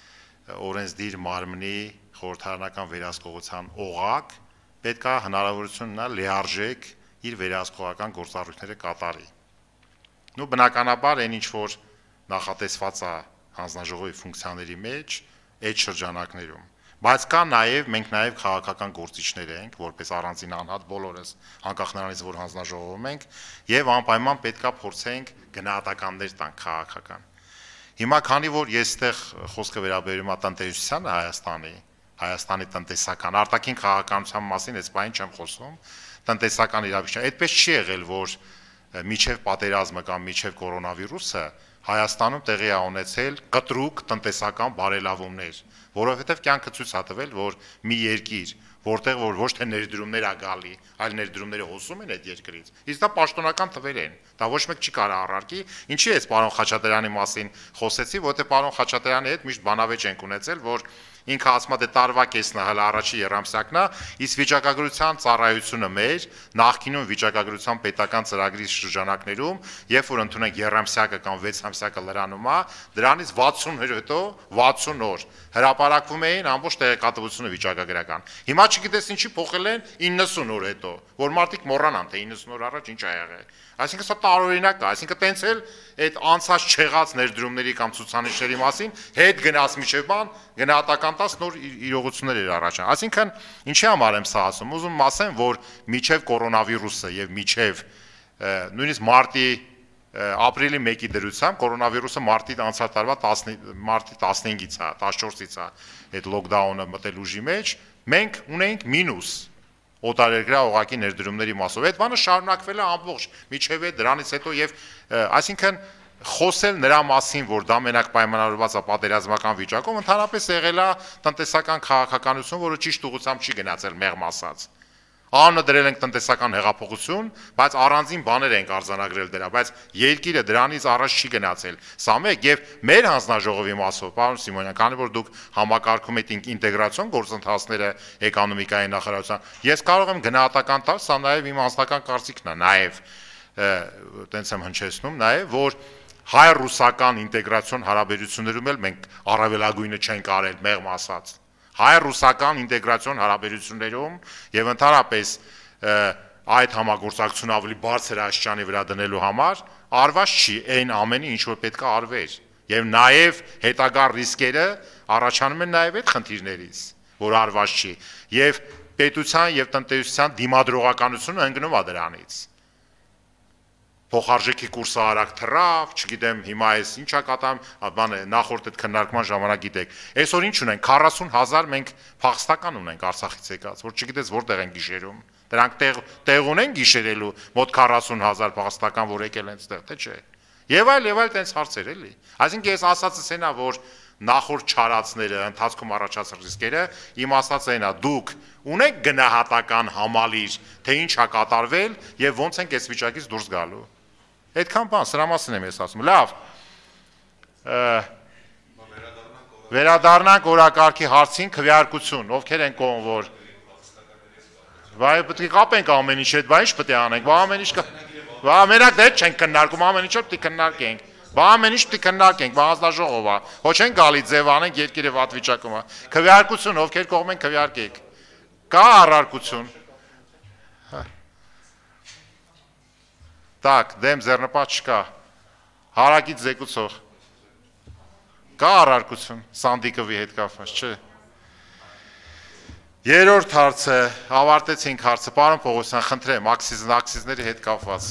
օրենսդիր մարմնի խորհրդարանական վերահսկողության օղակ, պետք է հնարավորություն ունենա լիարժեք իր վերահսկողական գործառույթները կատարի։ Նու բնականաբար այն ինչ որ նախատեսված է հանձնաժողովի ֆունկցիաների մեջ, այդ շրջանակներում, բայց կա նաև մենք նաև քաղաքական գործիչներ ենք, որպես առանձին անհատ բոլորս, անկախ նրանից որ հանձնաժողովում ենք, եւ անպայման պետքա փորձենք գնահատականներ տանք քաղաքական։ Հիմա քանի որ ես այդտեղ խոսքը վերաբերում է տնտեսությանը Հայաստանի տնտեսական արտաքին քաղաքականության մասին այս բանը չեմ խոսում, տնտեսական իրավիճակը այդպես չի եղել, որ միջև պատերազմը կամ միջև կորոնավիրուսը Հայաստանում տեղի է ունեցել կտրուկ տնտեսական բարելավումներ, որովհետև կյանքը ցույց է տվել, որ մի երկիր, որտեղ որ ոչ թե ներդրումներ ա գալի, այլ ներդրումները հոսում են այդ երկրից, իսկ դա պաշտոնական թվեր են, դա ոչ մեկ չի կարող առարկի, ինչի է պարոն Խաչատրյանի մասին խոսեցի, որովհետև պարոն Խաչատրյանի հետ միշտ բանավեճ ենք ունեցել, որ ինքը ասում է դե տարվա կեսն է, հələ առաջի երամսյակն է, իսկ վիճակագրության ծառայությունը մեր նախկինում վիճակագրության պետական ծրագրի շրջանակներում, երբ որ ընդունենք երամսյակը կամ 6 ամսյակը լրանում է, դրանից 60 օր հետո 60 օր հրապարակվում էին ամբողջ տեղեկատվությունը վիճակագրական։ Հիմա չգիտես ինչի փոխել են 90 օր հետո, որ մարդիկ մոռանան թե 90 օր առաջ ինչ ա եղել։ Այսինքն սա տարօրինակ է, այսինքն տենց էլ այդ անցած չեղած ներդրումների կամ ցուցանիշների մասին հետ գնաց միջև բան գնահատական տաս նոր իրողություններ էր առաջան։ Այսինքն ինչի համար եմ սա ասում, ուզում եմ ասեմ, որ միջև կորոնավիրուսը եւ միջև նույնիսկ մարտի ապրիլի 1-ի դրությամբ կորոնավիրուսը մարտի անցած տարվա մարտի 15-ից է, 14-ից է այդ լոկդաունը մտել ուժի մեջ, մենք ունենք մինուս օտարերկրյա օղակի ներդրումների մասով։ Այդ բանը շարունակվել է ամբողջ միջև դրանից հետո եւ այսինքն խոսել նրա մասին, որ դա մենակ պայմանավորված է պատերազմական վիճակում, ընդհանրապես եղել է տնտեսական քաղաքականություն, որը ճիշտ ուղղությամբ չի գնացել մեղմ ասած։ Անունը դրել ենք տնտեսական հեղափոխություն, բայց առանձին բաներ ենք արձանագրել դրա, բայց երկիրը դրանից առաջ չի գնացել։ Սա մեկ եւ մեր հանձնաժողովի մասով, պարոն Սիմոնյան, քանի որ դուք համակարգում եք ինտեգրացիոն գործընթացները էկոնոմիկայի նախարարության, ես կարող եմ գնահատական տալ, սա նաեւ իմ անձնական կարծիքն է, նաեւ տենց եմ հնչեցնում, նաեւ որ հայ-ռուսական ինտեգրացիոն հարաբերություններում էլ մենք առավելագույնը չենք արել, մեղմ ասած։ Հայ-ռուսական ինտեգրացիոն հարաբերություններում եւ ընդհանրապես այդ համագործակցությունը ավելի բարձր աստիճանի վրա դնելու համար արված չի այն ամենը, ինչ որ պետք է արվեր եւ նաեւ հետագա ռիսկերը առաջանում են նաեւ այդ խնդիրներից, որ արված չի եւ պետության եւ տնտեսության դիմադրողականությունը ընկնում է դրանից։ Փոխարժեքի կուրսը արագ թռավ, չգիտեմ, հիմա էս ինչա կատարում, բանը նախորդ այդ քննարկման ժամանակ գիտեք։ Այսօր ինչ ունենք, 40,000 մենք փախստական ունենք Արցախից եկած, որ չգիտես որտեղ են գիշերում։ Դրանք տեղ ունեն գիշերելու, մոտ 40,000 փախստական, որ եկել են այդտեղ, թե չէ։ Եվ այլ տենց հարցեր էլի։ Այսինքն ես ասածս էնա, որ նախորդ չարածները, ընթացքում առաջացած ռիսկերը, իմ ասածը այնա, դուք ունեք գնահատական համալիր, թե ինչ է կատարվել եւ ոնց ենք այս վիճակից դուրս գալու։ Այդքան բան, սրա մասին եմ ես ասում։ Լավ։ Վերադառնանք օրակարգի հարցին, քվեարկություն, ովքեր են կողմ, որ Վայ պետք է կապենք ամեն ինչ հետ, բա ինչ պետք է անենք, բա ամեն ինչ կա։ Բա մենակ դե չենք քննարկում, ամեն ինչը պետք է քննարկենք։ Բա ամեն ինչ պետք է քննարկենք, բա հանձնաժողով է։ Ոչ չեն գալի ձև անենք երկիրը վատ վիճակում է։ Քվեարկություն, ովքեր կողմ են քվեարկեք։ Կա առարկություն։ Так, դեմ ձեռնպատ չկա։ Հարակից զեկուցող։ Կա առարկություն Սանդիկովի հետ կապված, չէ։ Երրորդ հարցը, ավարտեցինք հարցը, պարոն Պողոսյան, խնդրեմ, աքսիզների հետ կապված։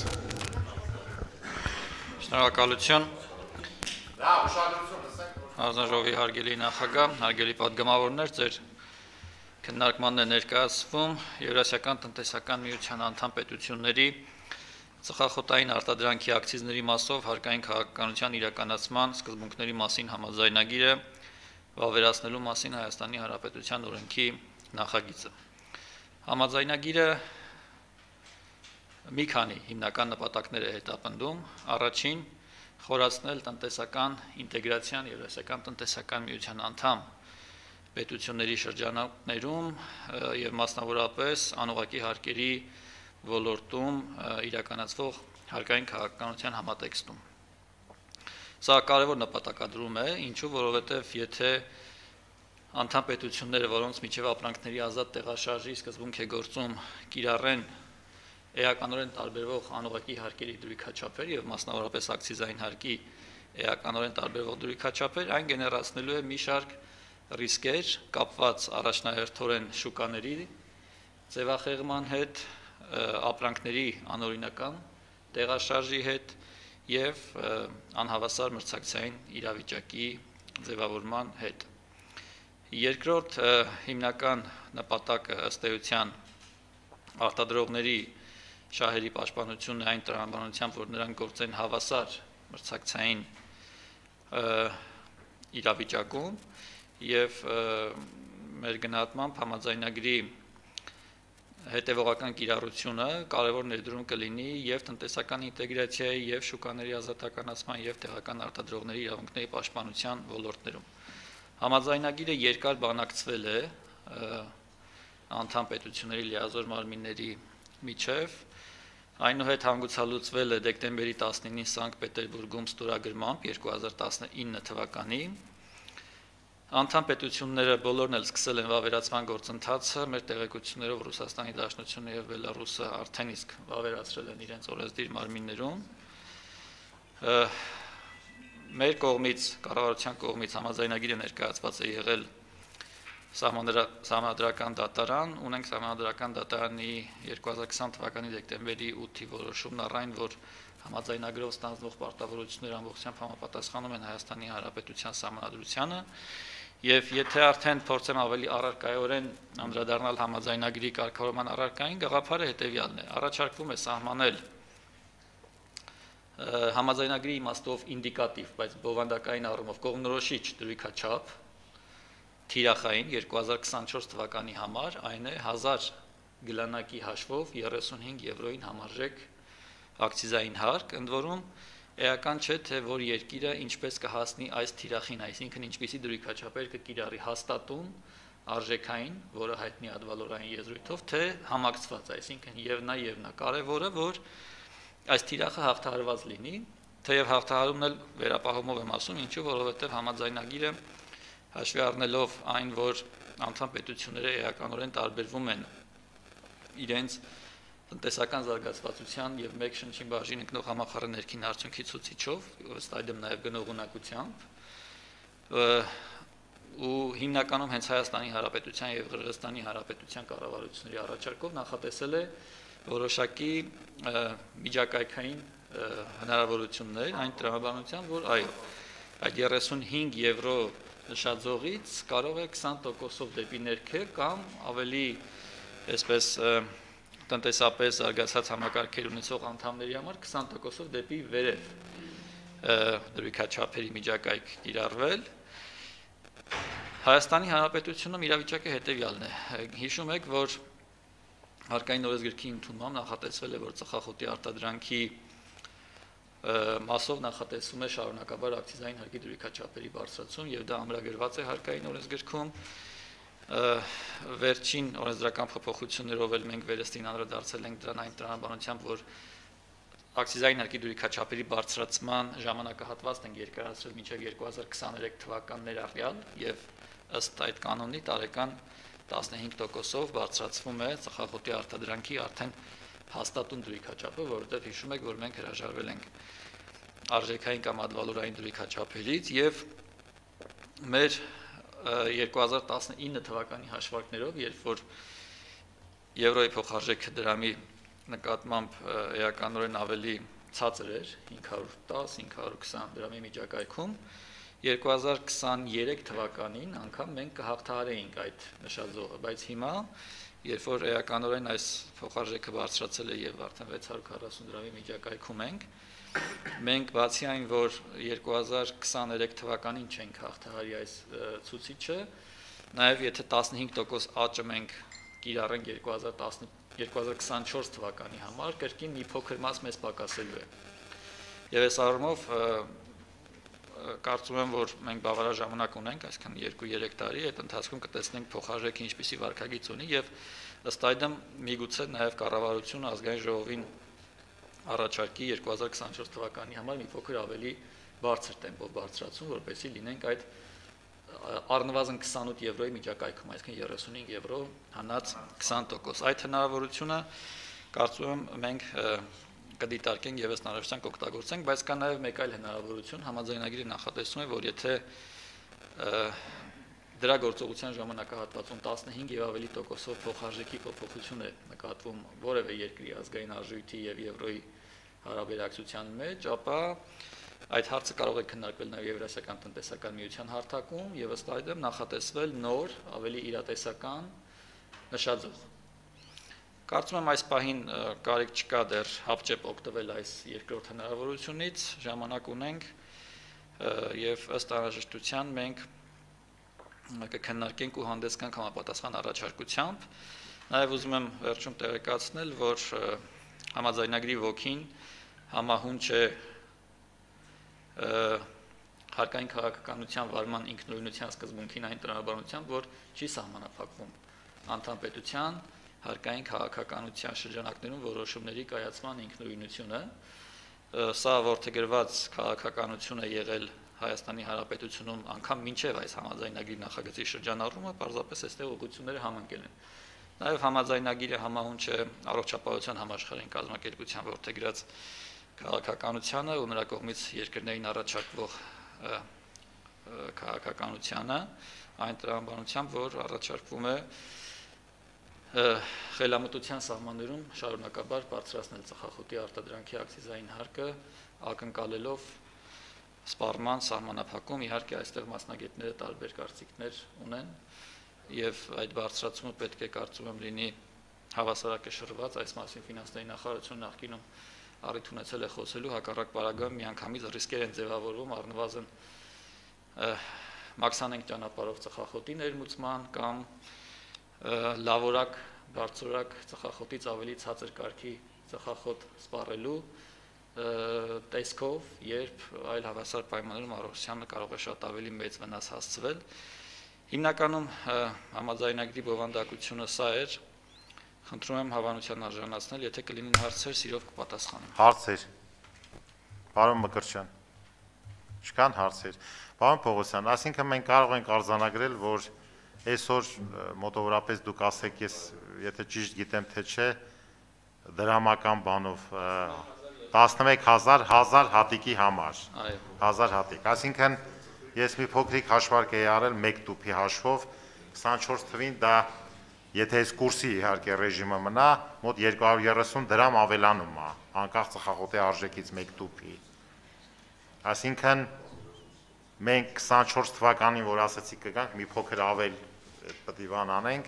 Շնորհակալություն։ Հանձնաժողովի հարգելի նախագահ, հարգելի պատգամավորներ, ձեր քննարկմանն է ներկայացվում Եվրասիական տնտեսական միության անդամ պետությունների ծխախոտային արտադրանքի աքցիզների մասով հարկային քաղաքականության իրականացման սկզբունքների մասին համաձայնագիրը վավերացնելու մասին Հայաստանի Հանրապետության օրենքի նախագիծը։ Համաձայնագիրը մի քանի հիմնական նպատակներ է հետապնդում։ Առաջին, խորացնել տնտեսական ինտեգրացիան Եվրասիական տնտեսական միության անդամ պետությունների շրջանակներում եւ մասնավորապես անուղղակի հարկերի ոլորտում իրականացվող հարկային քաղաքականության համատեքստում։ Սա կարևոր նպատակադրում է, ինչու, որովհետև եթե անդամ պետությունները, որոնց միջև ապրանքների ազատ տեղաշարժի սկզբունք է գործում, կիրառեն էականորեն տարբերվող անուղղակի հարկերի դրույքաչափեր եւ մասնավորապես աքցիզային հարկի էականորեն տարբերվող դրույքաչափեր, այն գեներացնելու է մի շարք ռիսկեր կապված առաջնահերթորեն շուկաների ձևախեղման հետ, ապրանքների անօրինական տեղաշարժի հետ եւ անհավասար մրցակցային իրավիճակի ձևավորման հետ։ Երկրորդ հիմնական նպատակը ըստ էության արտադրողների շահերի պաշտպանությունն է այն տրամաբանությամբ, որ նրանք գործեն հավասար մրցակցային իրավիճակում եւ մեր գնահատմամբ համաձայնագրի հետևողական կիրառությունը կարևոր ներդրում կլինի եւ տնտեսական ինտեգրացիայի եւ շուկաների ազատականացման եւ տեղական արտադրողների իրավունքների պաշտպանության ոլորտներում։ Համաձայնագիրը երկար բանակցվել է անդամ պետությունների լիազոր մարմինների միջև, այնուհետ հանգուցալուծվել է դեկտեմբերի 19-ին Սանկտ Պետերբուրգում ստորագրմամբ 2019 թվականին։ Անդամ պետությունները բոլորն էլ սկսել են վավերացման գործընթացը, մեր տեղեկություններով Ռուսաստանի Դաշնությունը եւ Բելարուսը արդեն իսկ վավերացրել են իրենց օրենսդիր մարմիններում։ Մեր կողմից, կառավարության կողմից համաձայնագիրը ներկայացված է եղել Սահմանադրական դատարան, ունենք Սահմանադրական դատարանի 2020 թվականի դեկտեմբերի 8-ի որոշումն առայն, որ համաձայնագրով ստանձնող պարտավորությունները ամբողջությամբ համապատասխանում են Հայաստանի Հանրապետության Սահմանադրությանը, եւ եթե արդեն փորձեմ ավելի առարկայորեն անդրադառնալ համաձայնագրի կարգավորման առարկային, գաղափարը հետեւյալն է. առաջարկվում է սահմանել համաձայնագրի իմաստով ինդիկատիվ, բայց բովանդակային առումով կողմնորոշիչ դրույքաչափ թիրախային 2024 թվականի համար, այն է 1000 գլանակի հաշվով 35 եվրոին համարժեք աքցիզային հարկ, ընդ որում էական չէ, թե որ երկիրը ինչպես կհասնի այս թիրախին, այսինքն ինչպիսի դրույքաչափեր կկիրառի հաստատում արժեքային, որը հայտնի ադվալորային եզրույթով, թե համակցված, այսինքն եւ նա կարևորը, որ այս թիրախը հաղթահարված լինի, թեև հաղթահարումն էլ վերապահումով եմ ասում, ինչու, որովհետեւ համաձայնագիրը հաշվի առնելով այն, որ անդամ պետությունները էականորեն տարբերվում են իրենց տնտեսական զարգացվածության եւ մեկ շնչին բաժին ընկնող համախառն ներքին արդյունքի ցուցիչով, ըստ այդմ նաեւ գնողունակությամբ, ու հիմնականում հենց Հայաստանի Հանրապետության եւ Qırğızstani Հանրապետության կառավարությունների առաջարկով նախատեսել է որոշակի միջակայքային հնարավորություններ այն տրամաբանությամբ, որ այո, այդ 35 եվրո նշաձողից կարող է 20%-ով դեպի ներքև կամ ավելի այսպես տնտեսապես զարգացած համակարգեր ունեցող անդամների համար 20%-ով դեպի վերև դրույքաչափերի միջակայք կիրառվել։ Հայաստանի Հանրապետությունում իրավիճակը հետևյալն է։ Հիշում եք, որ հարկային օրենսգրքի ընդունմամբ նախատեսվել է, որ ծխախոտի արտադրանքի մասով նախատեսվում է շարունակաբար աքցիզային հարկի դրույքաչափերի բարձրացում եւ դա ամրագրված է հարկային օրենսգրքում։ վերջին օրենսդրական փոփոխություններով էլ մենք վերստին անդրադարձել ենք դրան այն տրամաբանությամբ, որ ակցիզային հարկի դուրիքաչափերի բարձրացման ժամանակահատվածն են երկարացրել մինչև 2023 թվականն ներառյալ եւ ըստ այդ կանոնի տարեկան 15%-ով բարձրացվում է ծխախոտի արտադրանքի արդեն հաստատուն դուրիքաչափը, որովհետեւ հիշում եք, որ մենք հրաժարվել ենք արժեքային կամ ադվալորային դուրիքաչափերից եւ մեր 2019 թվականի հաշվարկներով, երբ որ եվրոյի փոխարժեքը դրամի նկատմամբ էականորեն ավելի ցածր էր 510-520 դրամի միջակայքում 2023 թվականին անգամ մենք կհաղթահարեինք այդ նշաձողը, բայց հիմա երբ որ էականորեն այս փոխարժեքը բարձրացել է եւ արդեն 640 դրամի միջակայքում մենք բացի այն որ 2023 թվականին չենք հաղթահարի այս ցուցիչը, նաեւ եթե 15% աճը մենք կիրառենք 2024 թվականի համար, կրկին մի փոքր մաս մեզ պակասելու է։ Եվ այս առումով կարծում եմ, որ մենք բավարար ժամանակ ունենք, այսքան 2-3 տարի, այդ ընթացքում կտեսնենք փոխարժեքը ինչպիսի վարկագիծ ունի եւ ըստ այդմ միգուցե նաեւ կառավարությունը ազգային ժողովին առաջարկի 2024 թվականի համար մի փոքր ավելի բարձր տեմպով բարձրացում, որպեսզի լինենք այդ առնվազն 28 եվրոյի միջակայքում, այսինքն 35 եվրո հանած 20%։ Այդ հնարավորությունը կարծում եմ մենք կդիտարկենք եւ ըստ հնարավորության կօգտագործենք, բայց կա նաեւ մեկ այլ հնարավորություն, համաձայնագիրը նախատեսում է, որ եթե դրա գործողության ժամանակահատվածում 15 եւ ավելի տոկոսով փոխարժեքի փոփոխություն է նկատվում որևէ երկրի ազգային արժույթի եւ եվրոյի հարաբերակցության մեջ, ապա այդ հարցը կարող է քննարկվել նաեւ Եվրասիական տնտեսական միության հարթակում եւ ըստ այդմ նախատեսվել նոր, ավելի իրատեսական նշաձող։ Կարծում եմ այս պահին կարիք չկա դեռ հապճեպ օգտվել այս երկրորդ հնարավորությունից, ժամանակ ունենք եւ ըստ անհրաժեշտության մենք կքննարկենք ու հանդես գանք համապատասխան առաջարկությամբ։ Նաեւ ուզում եմ վերջում տեղեկացնել, որ համաձայնագրի ոգին համահունչ է հարկային քաղաքականության վարման ինքնուրույնության սկզբունքին այն տրամաբանությամբ, որ չի սահմանափակվում անդամպետության հարկային քաղաքականության շրջանակներում որոշումների կայացման ինքնուրույնությունը, սա որդեգրված քաղաքականություն է եղել Հայաստանի Հանրապետությունում անգամ մինչև այս համաձայնագրի նախագծի շրջանառումը, պարզապես այստեղ ուղղությունները համընկել են։ Նաև համաձայնագիրը համահունչ է առողջապահության համաշխարհային կազմակերպության որդեգրած քաղաքականությանը ու նրա կողմից երկրներին առաջարկվող քաղաքականությանը, այն տրամաբանությամբ, որ առաջարկվում է խելամտության սահմաններում շարունակաբար բարձրացնել ծխախոտի արտադրանքի ակցիզային հարկը, ակնկալելով սպառման սահմանափակում, իհարկե այստեղ մասնագետները տարբեր կարծիքներ ունեն եւ այդ բարձրացումը պետք է կարծում եմ լինի հավասարակշռված, այս մասին ֆինանսների նախարարությունը նախկինում առիթ ունեցել է խոսելու, հակառակ պարագայում միանգամից ռիսկեր են ձևավորվում առնվազն մաքսանենք ճանապարհով ծխախոտի ներմուծման կամ լավորակ, բարձրորակ ծխախոտից ավելի ցածր կարգի ծխախոտ սպառելու տեսքով, երբ այլ հավասար պայմաններում առողջությանը կարող է շատ ավելի մեծ վնաս հասցվել։ Հիմնականում համաձայնագրի բովանդակությունը սա էր։ Խնդրում եմ հավանության արժանացնել, եթե կլինեն հարցեր, սիրով կպատասխանեմ։ Հարցեր։ Պարոն Մկրտչյան։ Չկան հարցեր։ Պարոն Պողոսյան, այսինքն մենք կարող ենք արձանագրել, որ այսօր մոտավորապես դուք ասեք, ես եթե ճիշտ գիտեմ թե չէ, դրամական բանով 11000 հատիկի համար։ Այո։ 1000 հատիկ։ Այսինքն ես մի փոքրիկ հաշվարկ էի արել 1 տուփի հաշվով 24 թվին դա եթե այս կուրսի իհարկե ռեժիմը մնա, մոտ 230 դրամ ավելանում է, անկախ ծխախոտի արժեքից 1 տուփի։ Այսինքն մենք 24 թվականին, որ ասացի կգանք, մի փոքր ավել պետք է բան անենք,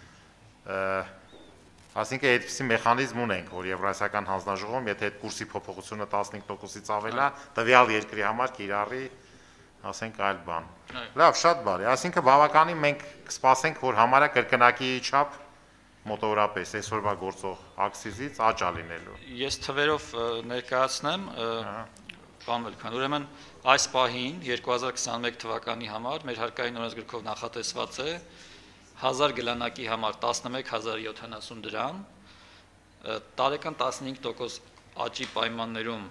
այսինքն այդպիսի մեխանիզմ ունենք, որ Եվրասիական հանձնաժողովում, եթե այդ կուրսի փոփոխությունը 15%-ից ավել է, տվյալ երկրի համար կիրառի, ասենք այլ բան։ Լավ, շատ բարի, այսինքն բավականին մենք կսպասենք, որ համարյա կրկնակի չափ մոտավորապես այսօրվա գործող ակցիզից աճ լինելու։ Ես թվերով ներկայացնեմ, պարոն Մելքյան, ուրեմն այս պահին 2021 թվականի համար մեր հարկային օրենսգրքով նախատեսված է 1000 գլանակի համար 11070 դրամ, տարեկան 15% աճի պայմաններում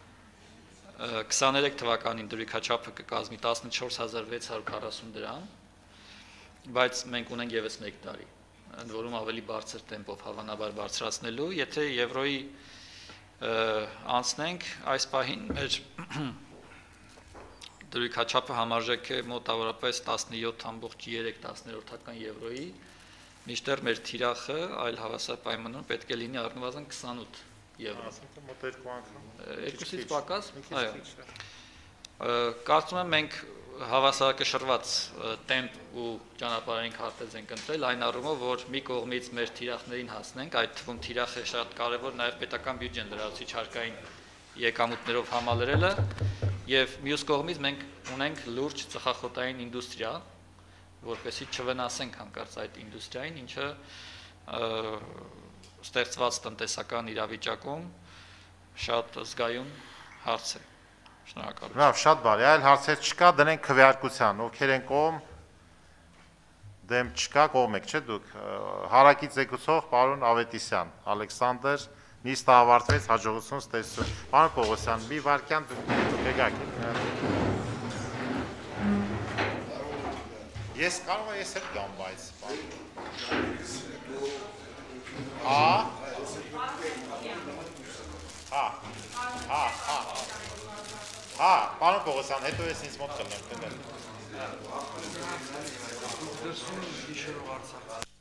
23 թվականին դրույքաչափը կկազմի 14640 դրամ, բայց մենք ունենք եւս 1 տարի, ընդ որում ավելի բարձր տեմպով հավանաբար բարձրացնելու, եթե եվրոյի անցնենք, այս պահին մեր դրույքաչափը համարժեք է մոտավորապես 17.3 եվրոյի, մինչդեռ մեր թիրախը այլ հավասար պայմաններում պետք է լինի առնվազն 28 եվրո։ Մոտ 2 անգամ։ Երկուսից պակաս, այո։ Կարծում եմ մենք հավասարակշռված տեմպ ու ճանապարհային քարտեզ ենք ընտրել այն առումով, որ մի կողմից մեր թիրախներին հասնենք, այդ թվում թիրախը շատ կարևոր նաև պետական բյուջեն լրացուցիչ հարկային եկամուտներով համալրելը, եւ մյուս կողմից մենք ունենք լուրջ ծխախոտային ինդուստրիա, որպեսզի չվնասենք հանկարծ այդ ինդուստրիային, ինչը ստեղծված տնտեսական իրավիճակում շատ զգայուն հարց է։ Շնորհակալություն։ Լավ, շատ բարի, այլ հարցեր չկա, դնենք քվեարկության, ովքեր են կողմ, դեմ չկա, կողմ եք, չէ՞ դուք։ Հարակից եկուցող պարոն Ավետիսյան, Ալեքսանդր, նիստը ավարտվեց, հաջողություն ստեղծություն։ Պարոն Պողոսյան, մի վարքյան դուք եկաք։ Ես կարող եմ ես էլ գամ, բայց պարոն Պողոսյան, հետո ես ինձ մոտ կլնեմ,